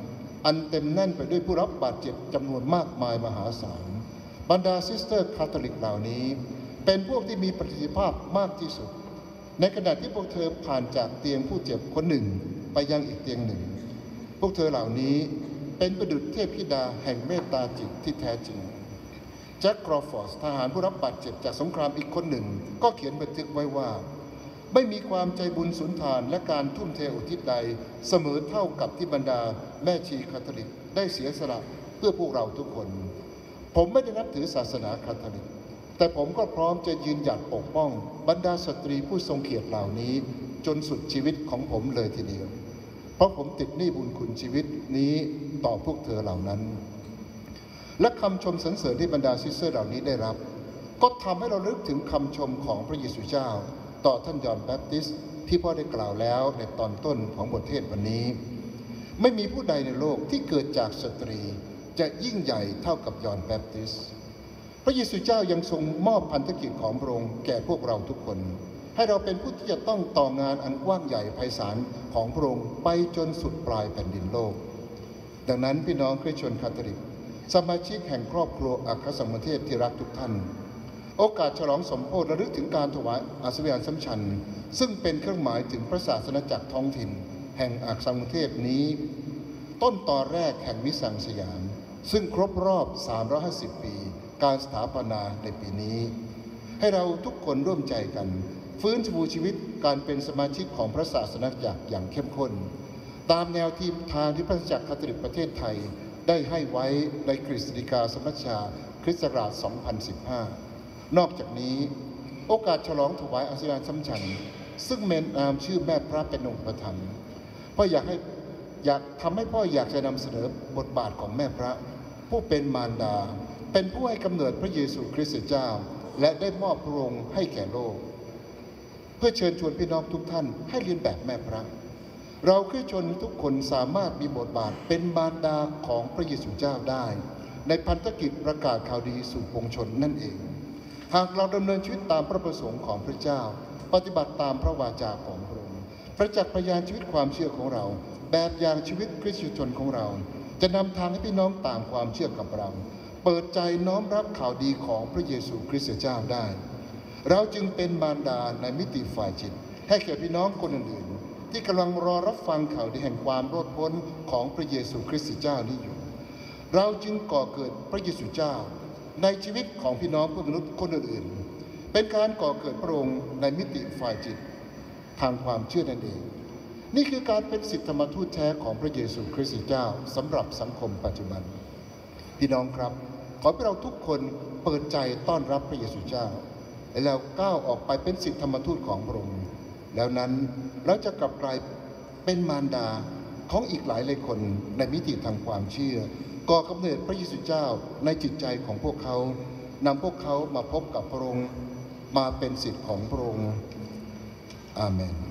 อันเต็มแน่นไปด้วยผู้รับบาดเจ็บจำนวนมากมายมหาศาลบรรดาซิสเตอร์คาทอลิกเหล่านี้เป็นพวกที่มีประสิทธิภาพมากที่สุดในขณะที่พวกเธอผ่านจากเตียงผู้เจ็บคนหนึ่งไปยังอีกเตียงหนึ่งพวกเธอเหล่านี้เป็นประดุจเทพธิดาแห่งเมตตาจิตที่แท้จริงแจ็คครอฟอร์ดทหารผู้รับบาดเจ็บจากสงครามอีกคนหนึ่งก็เขียนบันทึกไว้ว่าไม่มีความใจบุญสุนทานและการทุ่มเทอุทิศใดเสมอเท่ากับที่บรรดาแม่ชีคาทอลิกได้เสียสละเพื่อพวกเราทุกคนผมไม่ได้นับถือศาสนาคาทอลิกแต่ผมก็พร้อมจะยืนหยัดปกป้องบรรดาสตรีผู้ทรงเกียรติเหล่านี้จนสุดชีวิตของผมเลยทีเดียวเพราะผมติดหนี้บุญคุณชีวิตนี้ต่อพวกเธอเหล่านั้นและคำชมสรรเสริญที่บรรดาซิสเตอร์เหล่านี้ได้รับก็ทำให้เราลึกถึงคำชมของพระเยซูเจ้าต่อท่านยอห์นแบปติสต์ที่พ่อได้กล่าวแล้วในตอนต้นของบทเทศน์วันนี้ไม่มีผู้ใดในโลกที่เกิดจากสตรีจะยิ่งใหญ่เท่ากับยอห์นแบปติสต์พระเยซูเจ้ายังทรงมอบพันธกิจของพระองค์แก่พวกเราทุกคนให้เราเป็นผู้ที่จะต้องต่องานอันกว้างใหญ่ไพศาลของพระองค์ไปจนสุดปลายแผ่นดินโลกดังนั้นพี่น้องคริสเตียนคาทอลิกสมาชิกแห่งครอบครัวอัครสมณเทพที่รักทุกท่านโอกาสฉลองสมโภชระลึกถึงการถวายอาสวานสัมชัญซึ่งเป็นเครื่องหมายถึงพระศาสนจักรท้องถิ่นแห่งอัครสมณเทพนี้ต้นตอแรกแห่งนิสังสยามซึ่งครบรอบสามร้อยห้าสิบปีการสถาปนาในปีนี้ให้เราทุกคนร่วมใจกันฟื้นฟูชีวิตการเป็นสมาชิกของพระศาสนจักรอย่างเข้มข้นตามแนวทีมทางที่พระจักรคาทอลิกประเทศไทยได้ให้ไว้ในกฤษฎีกาสมัชชาคริสต์ศักราช สองพันสิบห้า นอกจากนี้โอกาสฉลองถวายอาสวานสัมชัญซึ่งเมนนามชื่อแม่พระเป็นองค์ประธานพ่ออยากให้อยากทำให้พ่ออยากจะนำเสนอบทบาทของแม่พระผู้เป็นมารดาเป็นผู้ให้กำเนิดพระเยซูคริสต์เจ้าและได้มอบพระองค์ให้แก่โลกเพื่อเชิญชวนพี่น้องทุกท่านให้เรียนแบบแม่พระเราคริสเตียนทุกคนสามารถมีบทบาทเป็นมารดาของพระเยซูเจ้าได้ในพันธกิจประกาศข่าวดีสู่ปวงชนนั่นเองหากเราดำเนินชีวิตตามพระประสงค์ของพระเจ้าปฏิบัติตามพระวาจาของพระองค์ประจักษ์พยานชีวิตความเชื่อของเราแบบอย่างชีวิตคริสเตียนชนของเราจะนำทางให้พี่น้องตามความเชื่อกับเราเปิดใจน้อมรับข่าวดีของพระเยซูคริสต์เจ้าได้เราจึงเป็นมารดาในมิติฝ่ายจิตให้แก่พี่น้องคนอื่นๆที่กำลังรอรับฟังข่าวดีแห่งความรอดพ้นของพระเยซูคริสต์เจ้านี้อยู่เราจึงก่อเกิดพระเยซูเจ้าในชีวิตของพี่น้องเพื่อนมนุษย์คนอื่นๆเป็นการก่อเกิดพระองค์ในมิติฝ่ายจิตทางความเชื่อนั่นเองนี่คือการเป็นสิทธิธรรมทูตแท้ของพระเยซูคริสต์เจ้าสำหรับสังคมปัจจุบันพี่น้องครับขอให้เราทุกคนเปิดใจต้อนรับพระเยซูเจ้าแล้วก้าวออกไปเป็นสิทธิธรรมทูตของพระองค์แล้วนั้นเราจะกลับกลายเป็นมารดาของอีกหลายหลายคนในมิติทางความเชื่อก่อกำเนิดพระเยซูเจ้าในจิตใจของพวกเขานำพวกเขามาพบกับพระองค์มาเป็นสิทธิ์ของพระองค์อาเมน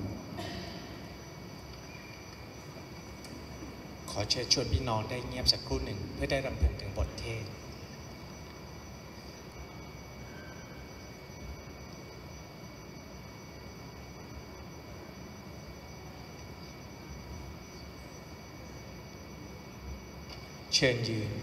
ขอเชิญชวนพี่น้องได้เงียบสักครู่หนึ่งเพื่อได้รำลึกถึงบทเทศน์เชิญยืน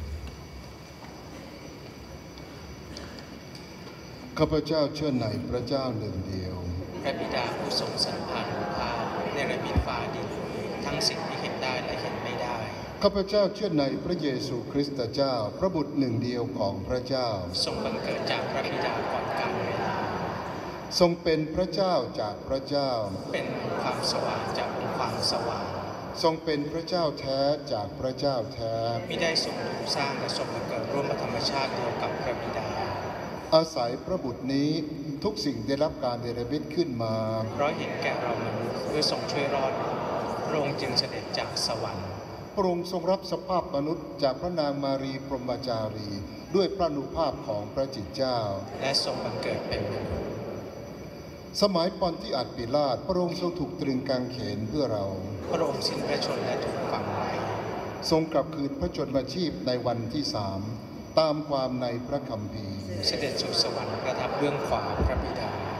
ข้าพเจ้าเชื่อในพระเจ้าหนึ่งเดียวพระบิดาผู้ทรงสรรพานุภาพในระบิดฟ้าดินทั้งสิ่งที่เห็นได้และเห็นไม่ได้ข้าพเจ้าเชื่อในพระเยซูคริสต์เจ้าพระบุตรหนึ่งเดียวของพระเจ้าทรงบังเกิดจากพระบิดาก่อนกาลเวลาทรงเป็นพระเจ้าจากพระเจ้าเป็นความสว่างจากความสว่างทรงเป็นพระเจ้าแท้จากพระเจ้าแท้มิได้ทรงถูกสร้างและทรงบังเกิดร่วมธรรมชาติเดียวกับพระบิดาอาศัยพระบุตรนี้ทุกสิ่งได้รับการเดรมิตขึ้นมาเพราะเห็นแก่เรามนุษย์เพื่อทรงช่วยรอดพระองค์จึงเสด็จจากสวรรค์พระองค์ทรงรับสภาพมนุษย์จากพระนางมารีพรหมจารีด้วยพระอนุภาพของพระจิตเจ้าและทรงบังเกิดเป็นมนุษย์สมัยปอนติอัสปิลาตพระองค์ทรงถูกตรึงกางเขนเพื่อเราพระองค์สิ้นพระชนม์และถูกฝังไว้ทรงกลับคืนพระชนมาชีพในวันที่สามตามความในพระคัมภีร์เสด็จสู่สวรรค์ประทับเบื้องขวาพระบิดา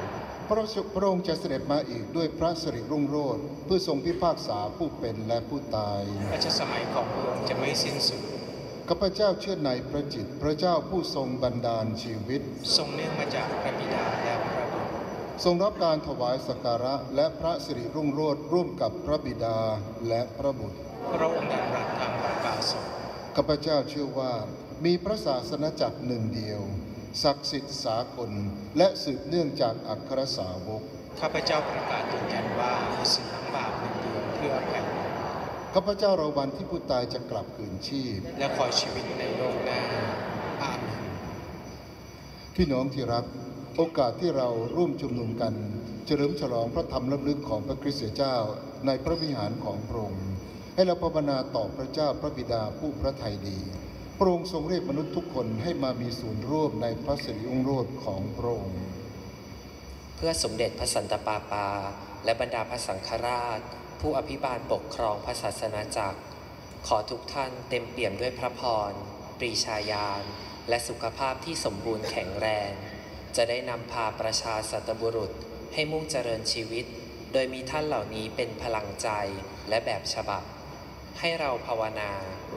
พระพระองค์จะเสด็จมาอีกด้วยพระสิริรุ่งโรจน์เพื่อทรงพิพากษาผู้เป็นและผู้ตายราชสมัยของพระองค์จะไม่สิ้นสุดข้าพเจ้าเชื่อในพระจิตพระเจ้าผู้ทรงบันดาลชีวิตทรงเนื่องมาจากพระบิดาและพระบุตรทรงรับการถวายสักการะและพระสิริรุ่งโรจน์ร่วมกับพระบิดาและพระบุตรพระองค์ดำรัสทางประกาศข้าพเจ้าเชื่อว่ามีพระศาสนจักรหนึ่งเดียวศักดิ์สิทธิ์สากลและสืบเนื่องจากอัครสาวกข้าพเจ้าประกาศยืนยันว่ามีสิ่งทั้งบาปหนึ่งเดียวเพื่ออภัยข้าพเจ้ารอวันที่ผู้ตายจะกลับคืนชีพและคอยชีวิตในโลกหน้าอาเมนพี่น้องที่รักโอกาสที่เราร่วมชุมนุมกันเฉลิมฉลองพระธรรมล้ำลึกของพระคริสต์เจ้าในพระวิหารของพระองค์ให้เราภาวนาต่อพระเจ้าพระบิดาผู้พระทัยดีพระองค์ทรงเรียกมนุษย์ทุกคนให้มามีส่วนร่วมในพระสิริรุ่งโรจน์ของพระองค์เพื่อสมเด็จพระสันตะปาปาและบรรดาพระสังฆราชผู้อภิบาลปกครองพระศาสนาจักรขอทุกท่านเต็มเปี่ยมด้วยพระพรปรีชาญาณและสุขภาพที่สมบูรณ์แข็งแรงจะได้นำพาประชาสัตบุรุษให้มุ่งเจริญชีวิตโดยมีท่านเหล่านี้เป็นพลังใจและแบบฉบับให้เราภาวนา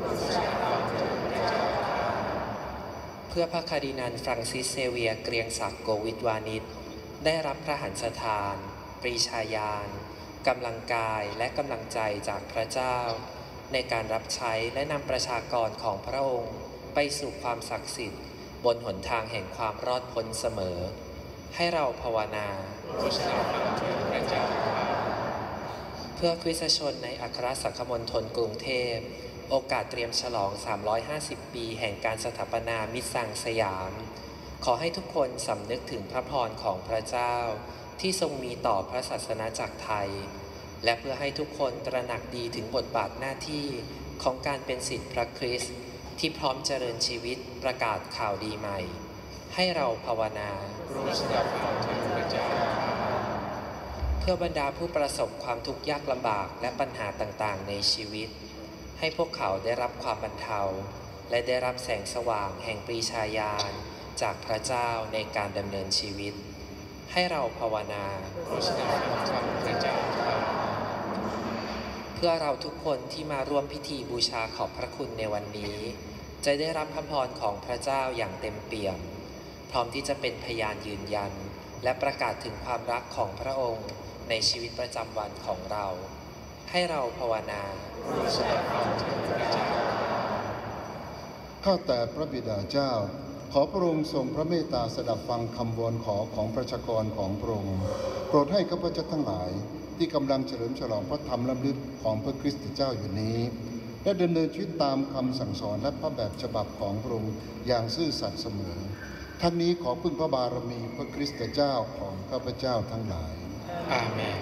เพื่อพระคาร์ดินัลฟรังซิสเซเวียเกรียงศักดิ์โกวิทวานิชได้รับพระหัตถทานปรีชาญาณกำลังกายและกำลังใจจากพระเจ้าในการรับใช้และนำประชากรของพระองค์ไปสู่ความศักดิ์สิทธิ์บนหนทางแห่งความรอดพ้นเสมอให้เราภาวนาเพื่อคริสตชนในอัครสังฆมณฑลกรุงเทพโอกาสเตรียมฉลองสามร้อยห้าสิบปีแห่งการสถาปนามิตรสังสยามขอให้ทุกคนสำนึกถึงพระพรของพระเจ้าที่ทรงมีต่อพระศาสนาจักรไทยและเพื่อให้ทุกคนตระหนักดีถึงบทบาทหน้าที่ของการเป็นศิษย์พระคริสต์ที่พร้อมเจริญชีวิตประกาศข่าวดีใหม่ให้เราภาวนาเพื่อบรรดาผู้ประสบความทุกข์ยากลำบากและปัญหาต่างๆในชีวิตให้พวกเขาได้รับความบรรเทาและได้รับแสงสว่างแห่งปรีชาญาณจากพระเจ้าในการดำเนินชีวิตให้เราภาวนาเพื่อเราทุกคนที่มาร่วมพิธีบูชาขอบพระคุณในวันนี้จะได้รับพระพรของพระเจ้าอย่างเต็มเปี่ยมพร้อมที่จะเป็นพยานยืนยันและประกาศถึงความรักของพระองค์ในชีวิตประจำวันของเราให้เราภาวนาข้าแต่พระบิดาเจ้าขอพระองค์ทรงพระเมตตาสดับฟังคำวอนขอของประชากรของพระองค์โปรดให้ข้าพเจ้าทั้งหลายที่กำลังเฉลิมฉลองพระธรรมล้ำลึกของพระคริสต์เจ้าอยู่นี้และดำเนินชีวิตตามคำสั่งสอนและพระแบบฉบับของพระองค์อย่างซื่อสัตย์เสมอทั้งนี้ขอพึ่งพระบารมีพระคริสต์เจ้าของข้าพเจ้าทั้งหลายอาเมน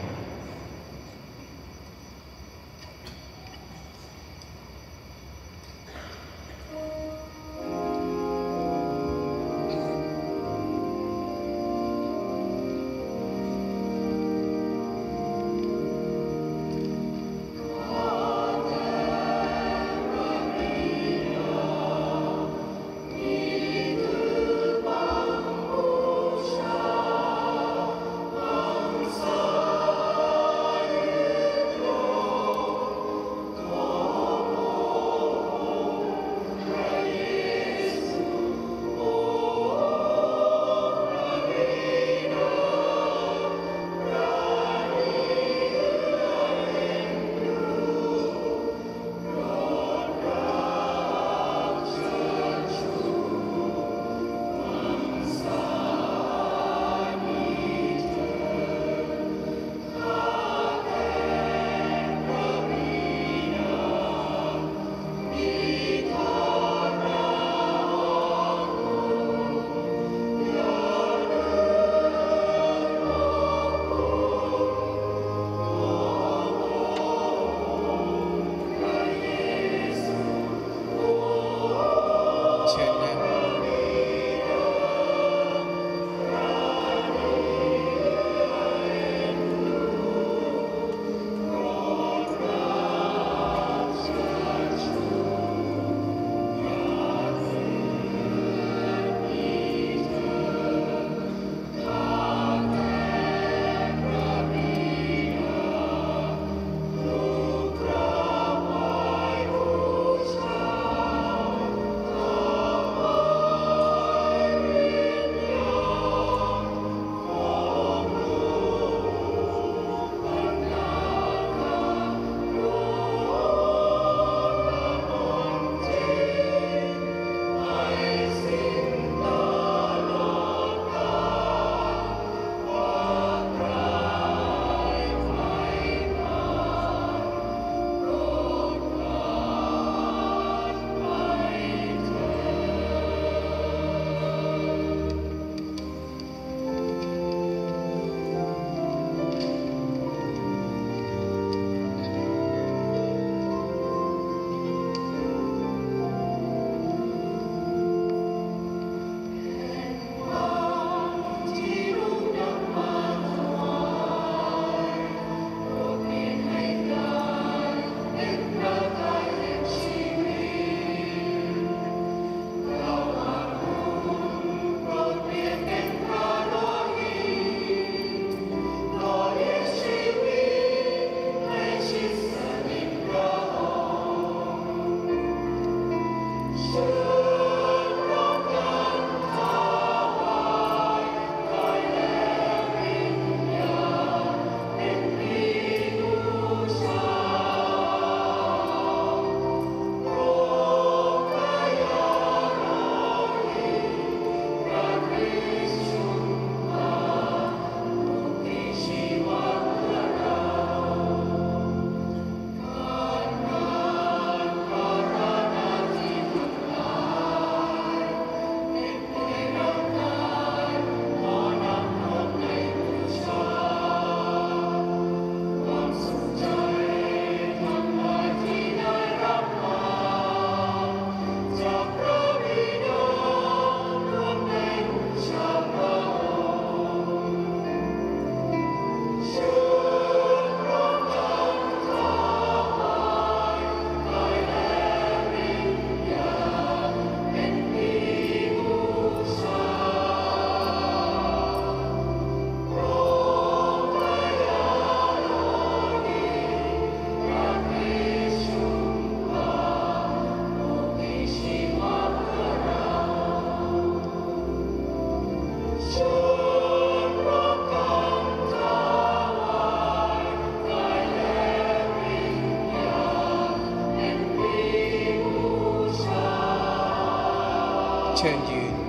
เชิญยืน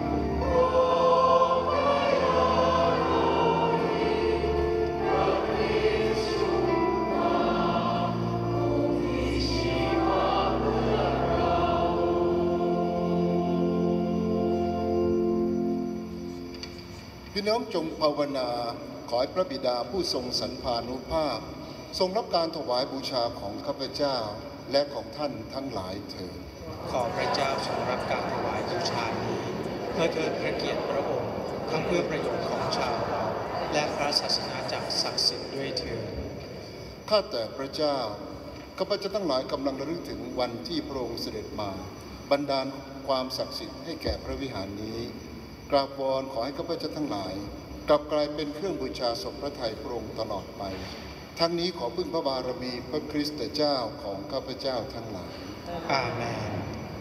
พี่น้องจงภาวนาขอให้พระบิดาผู้ทรงสรรพานุภาพทรงรับการถวายบูชาของข้าพเจ้าและของท่านทั้งหลายเถิดขอพระเจ้าทรงรับการถวายบูชานี้เพื่อเทิดพระเกียรติพระองค์ทั้งเพื่อประโยชน์ของชาวเราและพระศาสนาจักรศักดิ์สิทธิ์ด้วยเถิดข้าแต่พระเจ้าข้าพเจ้าทั้งหลายกำลังระลึกถึงวันที่พระองค์เสด็จมาบันดาลความศักดิ์สิทธิ์ให้แก่พระวิหารนี้กราบวอนขอให้ข้าพเจ้าทั้งหลายกลับกลายเป็นเครื่องบูชาสมพระทัยพระองค์ตลอดไปทั้งนี้ขอพึ่งพระบารมีพระคริสต์เจ้าของข้าพเจ้าทั้งหลายอาเมน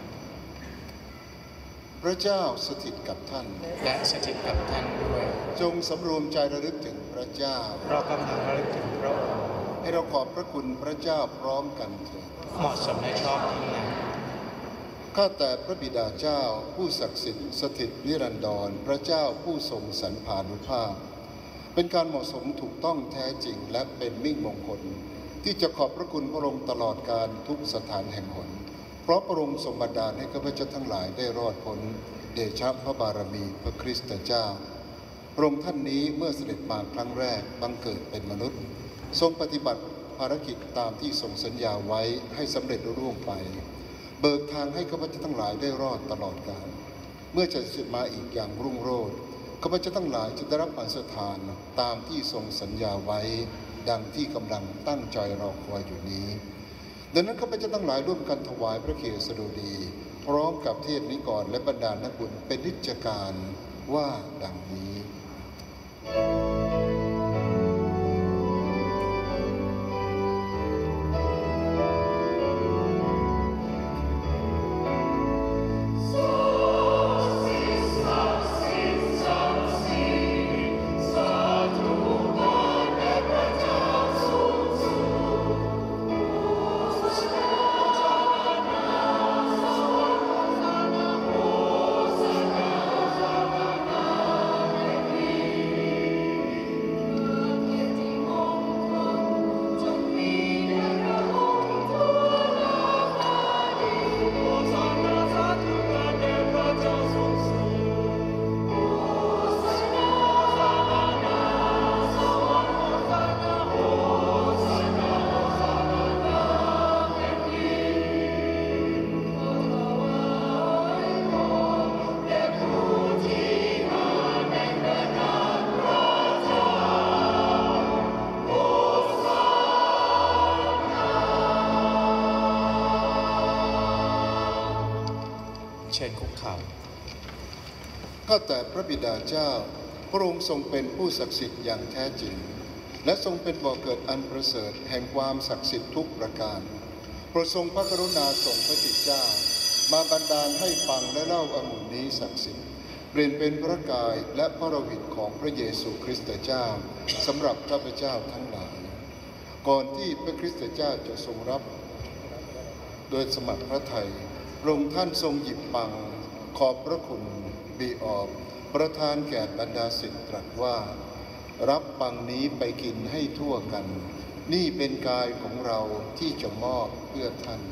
พระเจ้าสถิตกับท่านและสถิตกับท่านด้วยจงสำรวมใจระลึกถึงพระเจ้าเรากำลังระลึกถึงพระองค์ให้เราขอบพระคุณพระเจ้าพร้อมกันเถิดเหมาะสมในชอบยิ่งนักข้าแต่พระบิดาเจ้าผู้ศักดิ์สิทธิ์สถิตนิรันดรพระเจ้าผู้ทรงสรรพานุภาพเป็นการเหมาะสมถูกต้องแท้จริงและเป็นมิ่งมงคลที่จะขอบพระคุณพระองค์ตลอดการทุกสถานแห่งหนเพราะพระองค์ทรงบันดาลให้ข้าพเจ้าทั้งหลายได้รอดพ้นเดชะพระบารมีพระคริสต์เจ้าพระองค์ท่านนี้เมื่อเสด็จมาครั้งแรกบังเกิดเป็นมนุษย์ทรงปฏิบัติภารกิจตามที่ทรงสัญญาไว้ให้สำเร็จรุ่ร่วงไปเบิกทางให้ข้าพเจ้าทั้งหลายได้รอดตลอดกาลเมื่อจะเสด็จมาอีกอย่างรุ่งโรจน์ข้าพเจ้าทั้งหลายจะได้รับอันสถานตามที่ทรงสัญญาไว้ดังที่กำลังตั้งใจรอคอยอยู่นี้ดังนั้นข้าพเจ้าทั้งหลายร่วมกันถวายพระเกียรติสดุดีพร้อมกับเทพนิกรและบรรดานักบุญเป็นนิจการว่าดังนี้เชิญคุกเข่าข้าแต่พระบิดาเจ้าพระองค์ทรงเป็นผู้ศักดิ์สิทธิ์อย่างแท้จริงและทรงเป็นบ่อเกิดอันประเสริฐแห่งความศักดิ์สิทธิ์ทุกประการโปรดทรงพระกรุณาส่งพระจิตเจ้ามาบันดาลให้ฟังและเล่าองุ่นนี้ศักดิ์สิทธิ์เปลี่ยนเป็นพระกายและพระโลหิตของพระเยซูคริสต์เจ้าสำหรับข้าพเจ้าทั้งหลายก่อนที่พระคริสต์เจ้าจะทรงรับโดยสมัครพระทัยพระองค์ท่านทรงหยิบปังขอบพระคุณบีออกประทานแก่บรรดาศิษย์ตรัสว่ารับปังนี้ไปกินให้ทั่วกันนี่เป็นกายของเราที่จะมอบเพื่อท่าน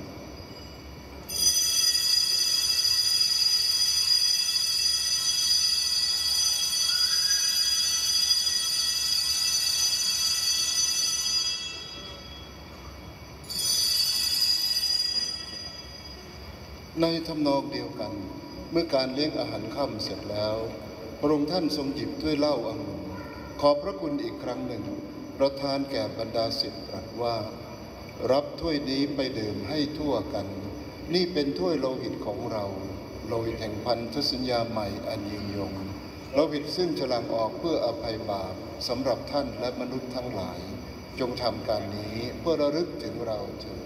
ในทำนองเดียวกันเมื่อการเลี้ยงอาหารค่ำเสร็จแล้วพระองค์ท่านทรงหยิบถ้วยเหล้าองุ่นขอบพระคุณอีกครั้งหนึ่งประทานแก่บรรดาศิษย์ตรัสว่ารับถ้วยนี้ไปดื่มให้ทั่วกันนี่เป็นถ้วยโลหิตของเราโลหิตแห่งพันธสัญญาใหม่อันยิ่งยงโลหิตซึ่งจะหลั่งออกเพื่ออภัยบาปสำหรับท่านและมนุษย์ทั้งหลายจงทำการนี้เพื่อระลึกถึงเราเถิด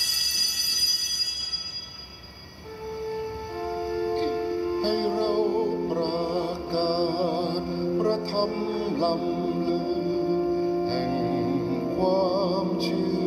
ให้เราระทำลำลือแห่งความเชื่อ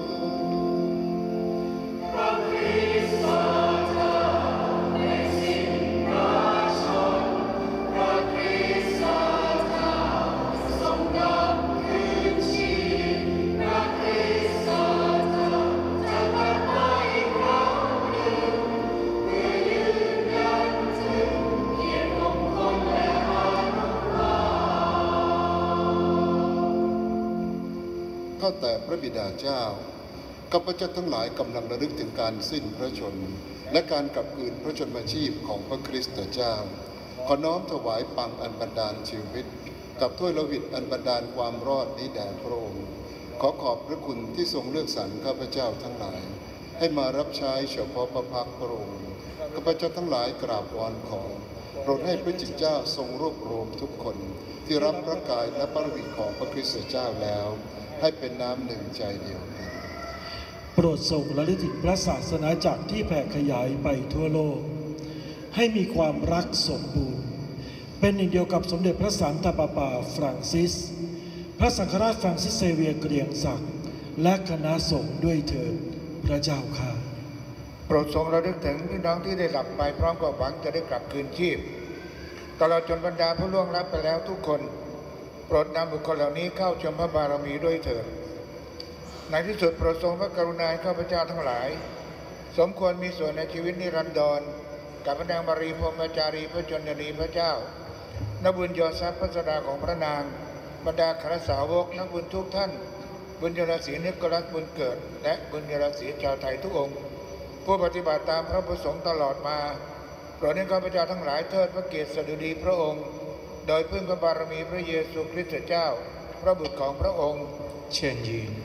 ข้าแต่พระบิดาเจ้าข้าพเจ้าทั้งหลายกำลังระลึกถึงการสิ้นพระชนม์และการกลับคืนพระชนมชีพของพระคริสต์เจ้าขอน้อมถวายปังอันบันดาลชีวิตกับถ้วยโลหิตอันบันดาลความรอดนี้แด่พระองค์ขอขอบพระคุณที่ทรงเลือกสรรข้าพเจ้าทั้งหลายให้มารับใช้เฉพาะพระพักพระองค์ข้าพเจ้าทั้งหลายกราบวอนขอโปรดให้พระจิตเจ้าทรงรวบรวมทุกคนที่รับพระกายและพระวิญญาณของพระคริสต์เจ้าแล้วให้เป็นน้ำหนึ่งใจเดียวกันโปรดทรงระลึกถึงพระศาสนาจักรที่แผ่ขยายไปทั่วโลกให้มีความรักสมบูรณ์เป็นหนึ่งเดียวกับสมเด็จพระสันตะปาปาฟรังซิสพระสังฆราชฟรังซิสเซเวียร์เกรียงศักดิ์และคณะสงฆ์ด้วยเถิดพระเจ้าค่ะโปรดทรงระลึกถึงพี่น้องที่ได้หลับไปพร้อมกับหวังจะได้กลับคืนชีพตลอดจนบรรดาผู้ล่วงลับไปแล้วทุกคนโปรดนำบุคคลเหล่านี้เข้าชมพระบารมีด้วยเถิดในที่สุดโปรดทรงพระกรุณาข้าพเจ้าทั้งหลายสมควรมีส่วนในชีวิตนิรันดรกับพระนางมารีพรหมจารีพระชนนีพระเจ้านบุญยศทรัพย์พระสดาของพระนางบรรดาคณสาวกนักบุญทุกท่านบุญยราศีนิโคลัสบุญเกิดและบุญยราศีชาวไทยทุกองค์ผู้ปฏิบัติตามพระประสงค์ตลอดมาโปรดให้ข้าพเจ้าทั้งหลายเทิดพระเกียรติสดุดีพระองค์โดยพึ่งพระบารมีพระเยซูคริสต์เจ้าพระบุตรของพระองค์เชิญยืน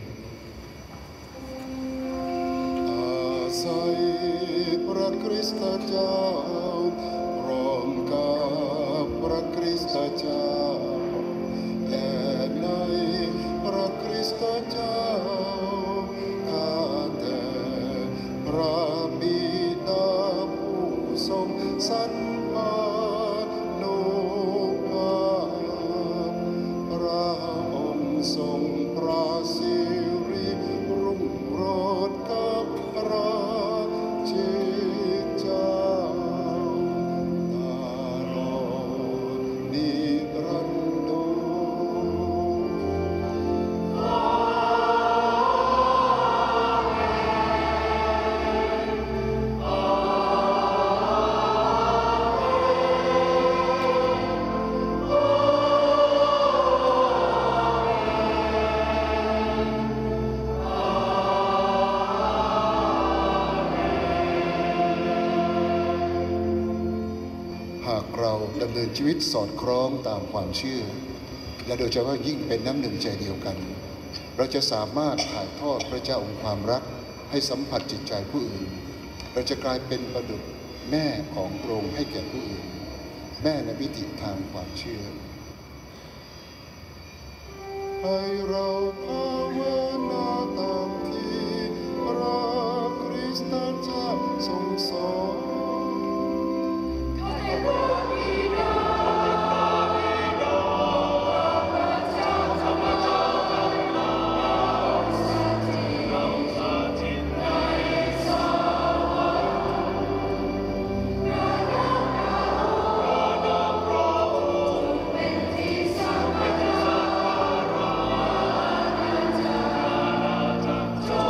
อาศัยพระคริสต์เจ้าพร้อมกับพระคริสต์เจ้าและในพระคริสต์เจ้าข้าแต่พระบิดาผู้ทรงสรรพานุภาพพระองค์ทรงประสิริรุ่งโรจน์กับพระจิตเจ้าตลอดนิรันดรเราดำเนินชีวิตสอดคล้องตามความเชื่อและโดยเฉพาะยิ่งเป็นน้ำหนึ่งใจเดียวกันเราจะสามารถถ่ายทอดพระเจ้าองค์ความรักให้สัมผัสจิตใจผู้อื่นเราจะกลายเป็นประดุจแม่ของพระองค์ให้แก่ผู้อื่นแม่ในมิติทางความเชื่อให้เราภาวนาตามที่พระคริสต์เจ้าทรงสอนจ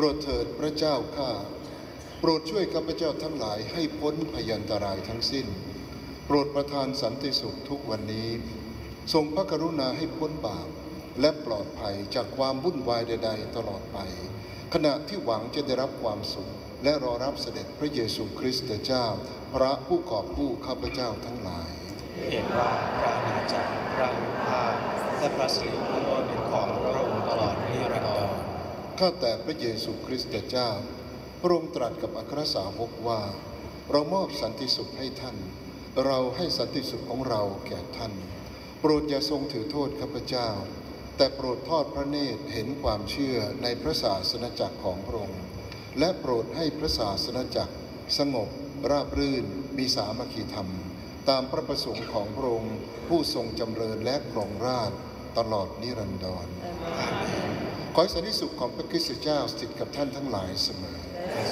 รดเถิดพระเจ้าข้าโปรดช่วยข้าพเจ้าทั้งหลายให้พ้นพยันตรายทั้งสิ้นโปรดประทานสันติสุขทุกวันนี้ทรงพระกรุณาให้พ้นบาปและปลอดภัยจากความวุ่นวายใดๆตลอดไปขณะที่หวังจะได้รับความสุขและรอรับเสด็จพระเยซูคริสต์เจ้าพระผู้กอบกู้ข้าพเจ้าทั้งหลายเห็นว่าพระอาณาจักรพระนุภาพและพระสิริพระโอษฐ์เป็นของพระองค์ตลอดนิรันดรข้าแต่พระเยซูคริสต์เจ้าพระองค์ตรัสกับอัครสาวกว่าเรามอบสันติสุขให้ท่านเราให้สันติสุขของเราแก่ท่านโปรดอย่าทรงถือโทษข้าพเจ้าแต่โปรดทอดพระเนตรเห็นความเชื่อในพระศาสนจักรของพระองค์และโปรดให้พระศาสนจักรสงบราบรื่นมีสามัคคีธรรมตามพระประสงค์ของพระองค์ผู้ทรงจำเริญและครองราชย์ตลอดนิรันดรอาเมนขอให้สันติสุขของพระคริสต์เจ้าสถิตกับท่านทั้งหลายเสมอ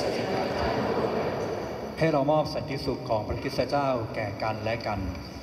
ให้เรามอบสันติสุขของพระคริสต์เจ้าแก่กันและกัน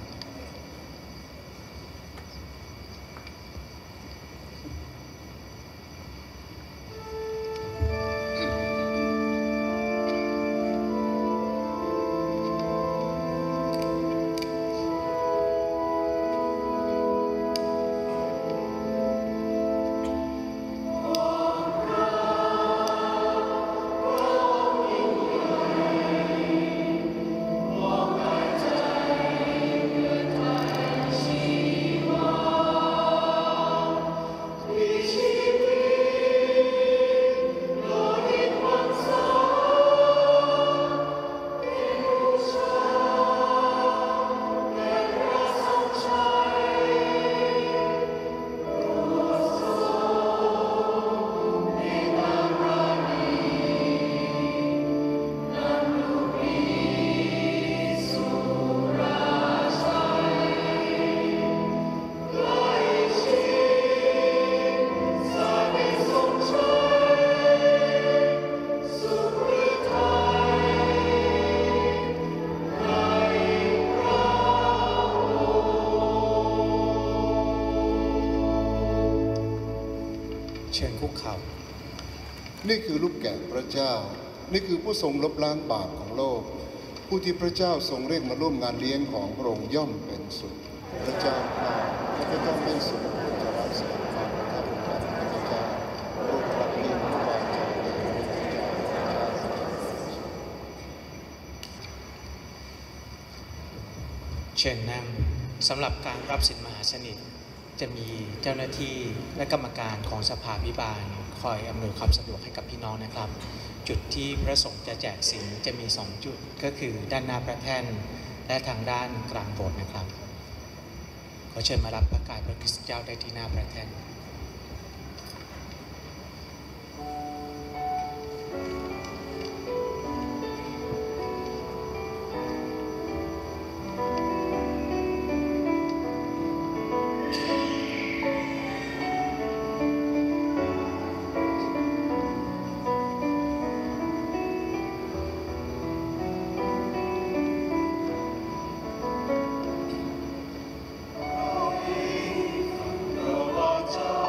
เชิญคุกเข่านี่คือลูกแกะพระเจ้านี่คือผู้ทรงลบล้างบาปของโลกผู้ที่พระเจ้าทรงเรียกมาร่วมงานเลี้ยงของพระองค์ย่อมเป็นสุขพระเจ้าข้าข้าพเจ้าเป็นสุขจะรับเสด็จความประทับของข้าพเจ้าโปรดรับเพียงวางใจในพระเจ้าพระเจ้าเชิญนั่งสำหรับการรับสินมหาสนิทจะมีเจ้าหน้าที่และกรรมการของสภาพิบาลคอยอำนวยความสะดวกให้กับพี่น้องนะครับจุดที่พระสงฆ์จะแจกสินจะมีสองจุดก็คือด้านหน้าพระแท่นและทางด้านกลางโบสถ์นะครับขอเชิญมารับพระกายพระคริสต์เจ้าได้ที่หน้าพระแท่น Lord,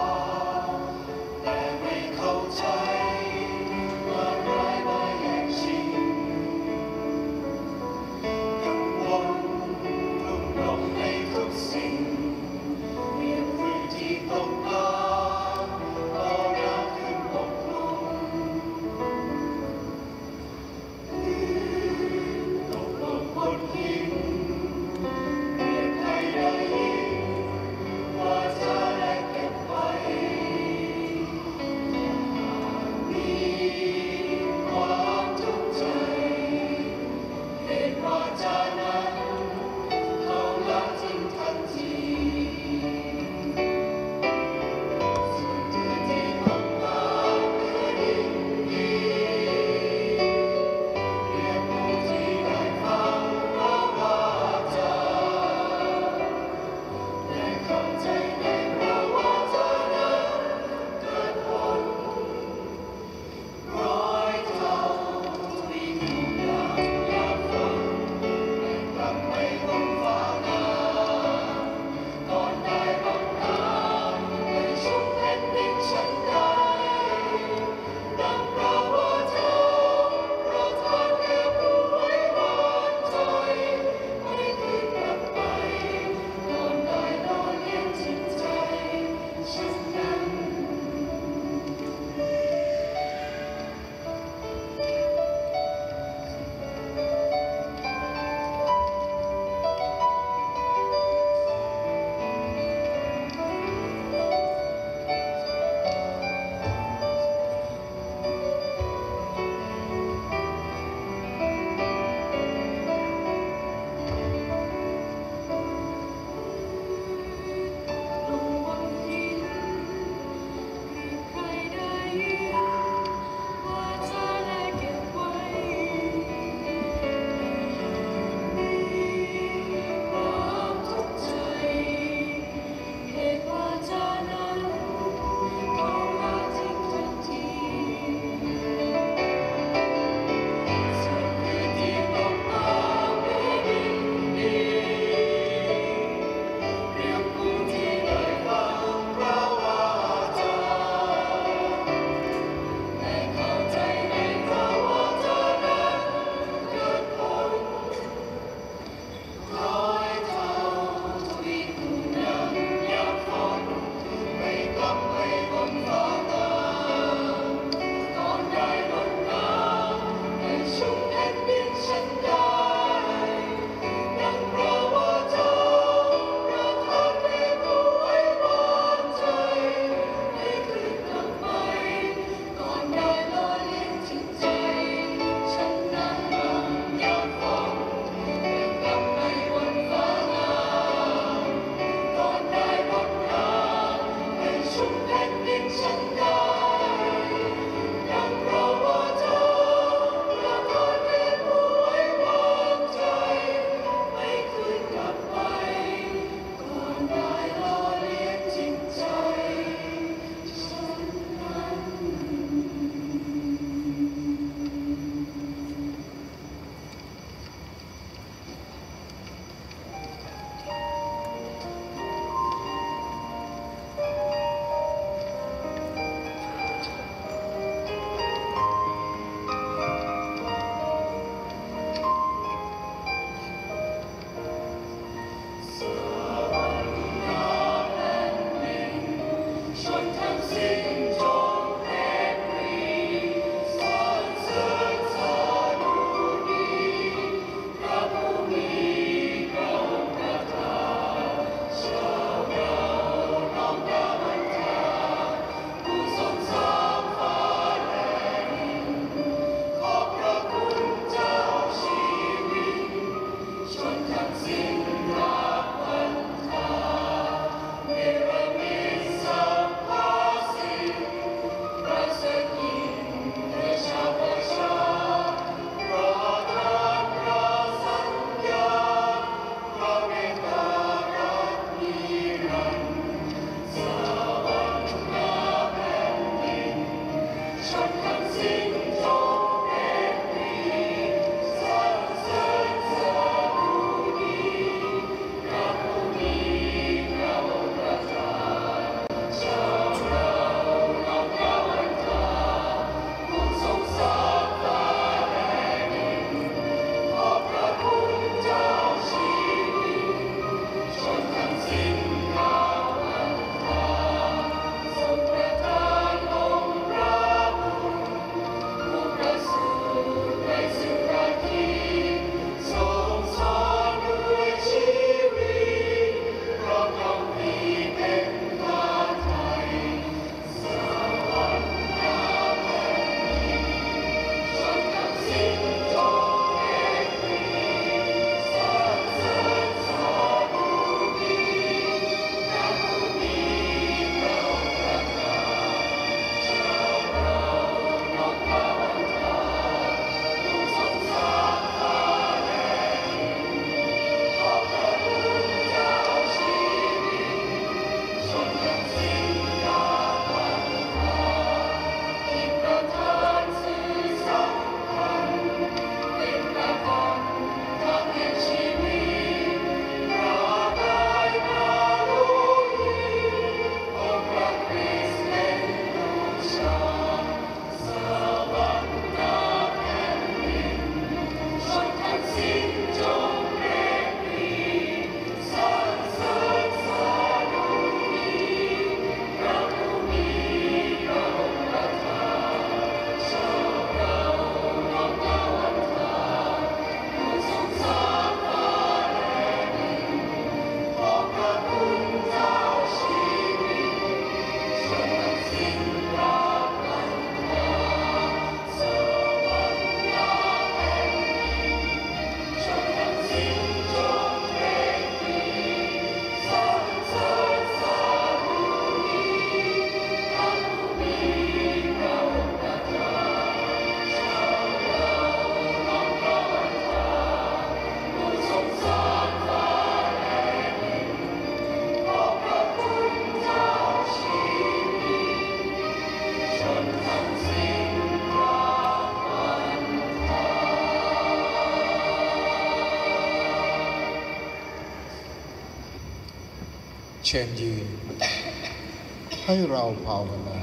เชิญยืนให้เราภาวนา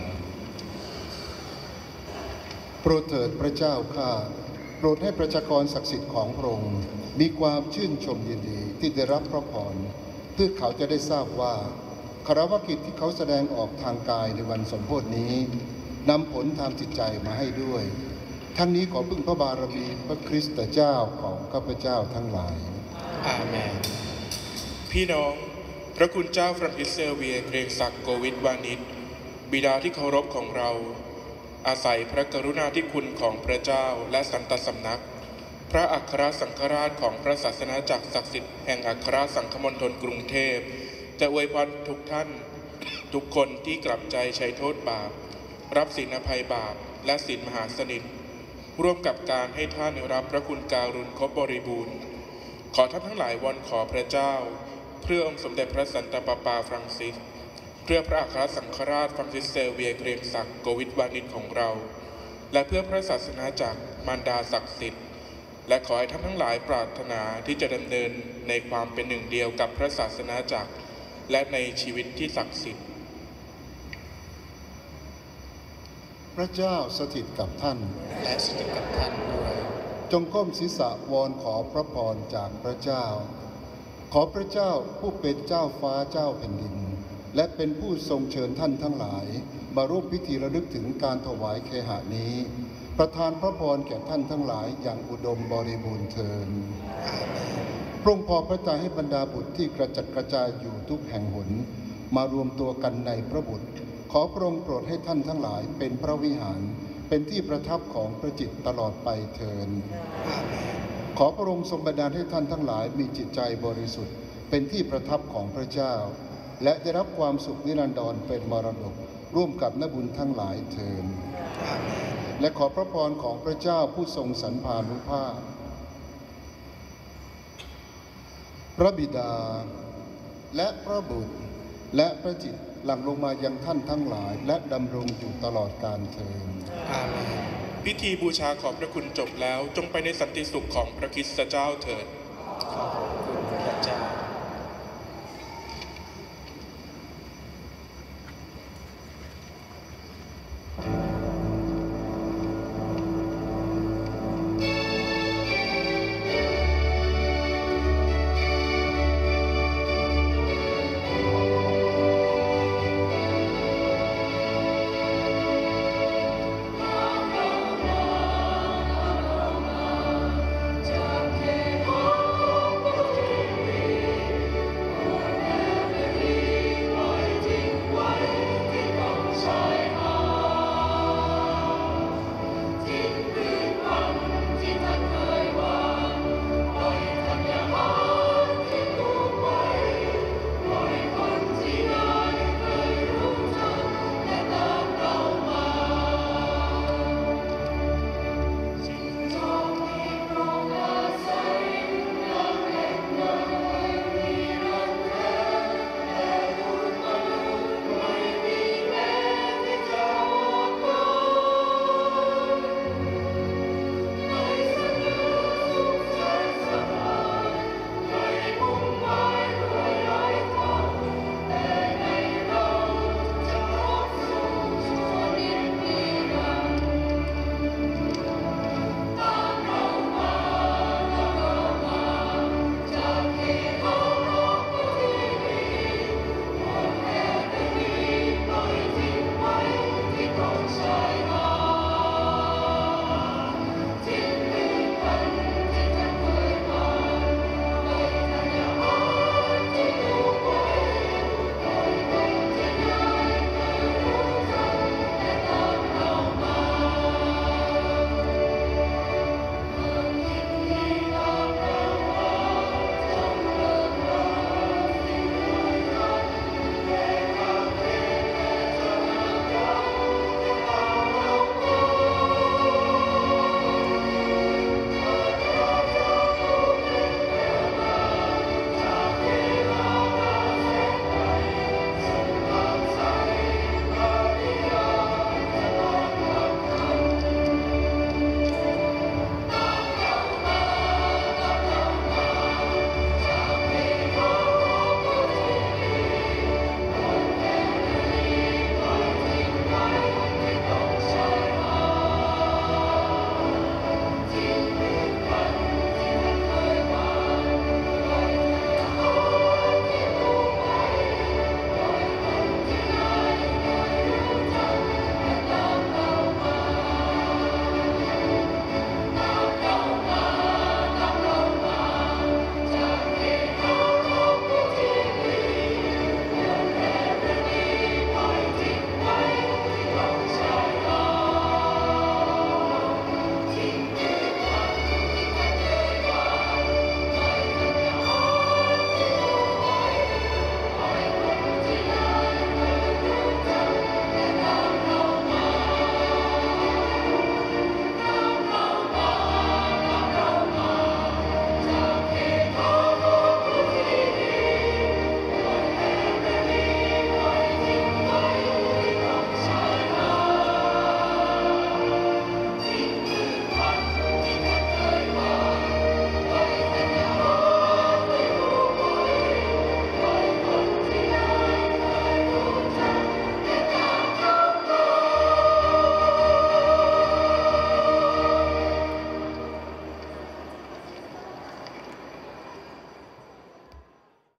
โปรดเถิดพระเจ้าข้าโปรดให้ประชากรศักดิ์สิทธิ์ของพระองค์มีความชื่นชมยินดีที่ได้รับพระพรเพื่อเขาจะได้ทราบว่าคารวกิจที่เขาแสดงออกทางกายในวันสมโภชนี้นำผลทางจิตใจมาให้ด้วยทั้งนี้ขอพึ่งพระบารมีพระคริสตเจ้าของข้าพเจ้าทั้งหลายอาเมนพี่น้องพระคุณเจ้าฟรังซิสเซเวียเกรงศักดิ์โกวิทวานิชบิดาที่เคารพของเราอาศัยพระกรุณาธิคุณของพระเจ้าและสันตสำนักพระอัครสังฆราชของพระศาสนาจักรศักดิ์สิทธิ์แห่งอัครสังฆมณฑลกรุงเทพจะอวยพรทุกท่านทุกคนที่กลับใจใช้โทษบาปรับศีลอภัยบาปและศีลมหาสนิทร่วมกับการให้ท่านรับพระคุณการุณครบบริบูรณ์ขอท่านทั้งหลายวอนขอพระเจ้าเพื่อองค์สมเด็จพระสันตะปาปาฟรังซิสเพื่อพระอัครสังฆราชฟรังซิสเซเวียเกรียงศักดิ์โกวิทวานิชของเราและเพื่อพระศาสนาจักรมารดาศักดิ์สิทธิ์และขอให้ท่านทั้งหลายปรารถนาที่จะดำเนินในความเป็นหนึ่งเดียวกับพระศาสนาจักรและในชีวิตที่ศักดิ์สิทธิ์พระเจ้าสถิตกับท่านและสถิตกับท่านด้วยจงก้มศีรษะวอนขอพระพรจากพระเจ้าขอพระเจ้าผู้เป็นเจ้าฟ้าเจ้าแผ่นดินและเป็นผู้ทรงเชิญท่านทั้งหลายมาร่วมพิธีระลึกถึงการถวายเคหะนี้ประทานพระพรแก่ท่านทั้งหลายอย่างอุดมบริบูรณ์เทินพระองค์พอพระทัยให้บรรดาบุตรที่กระจัดกระจายอยู่ทุกแห่งหนมารวมตัวกันในพระบุตรขอพระองค์โปรดให้ท่านทั้งหลายเป็นพระวิหารเป็นที่ประทับของพระจิตตลอดไปเทินขอพระองค์ทรงบันดาลให้ท่านทั้งหลายมีจิตใจบริสุทธิ์เป็นที่ประทับของพระเจ้าและได้รับความสุขนิรันดรเป็นมรดกร่วมกับนักบุญทั้งหลายเทินและขอพระพรของพระเจ้าผู้ทรงสรรพานุภาพพระบิดาและพระบุตรและพระจิตหลั่งลงมายังท่านทั้งหลายและดำรงอยู่ตลอดกาลเทินอาเมนพิธีบูชาขอบพระคุณจบแล้วจงไปในสันติสุขของพระคริสตเจ้าเถิด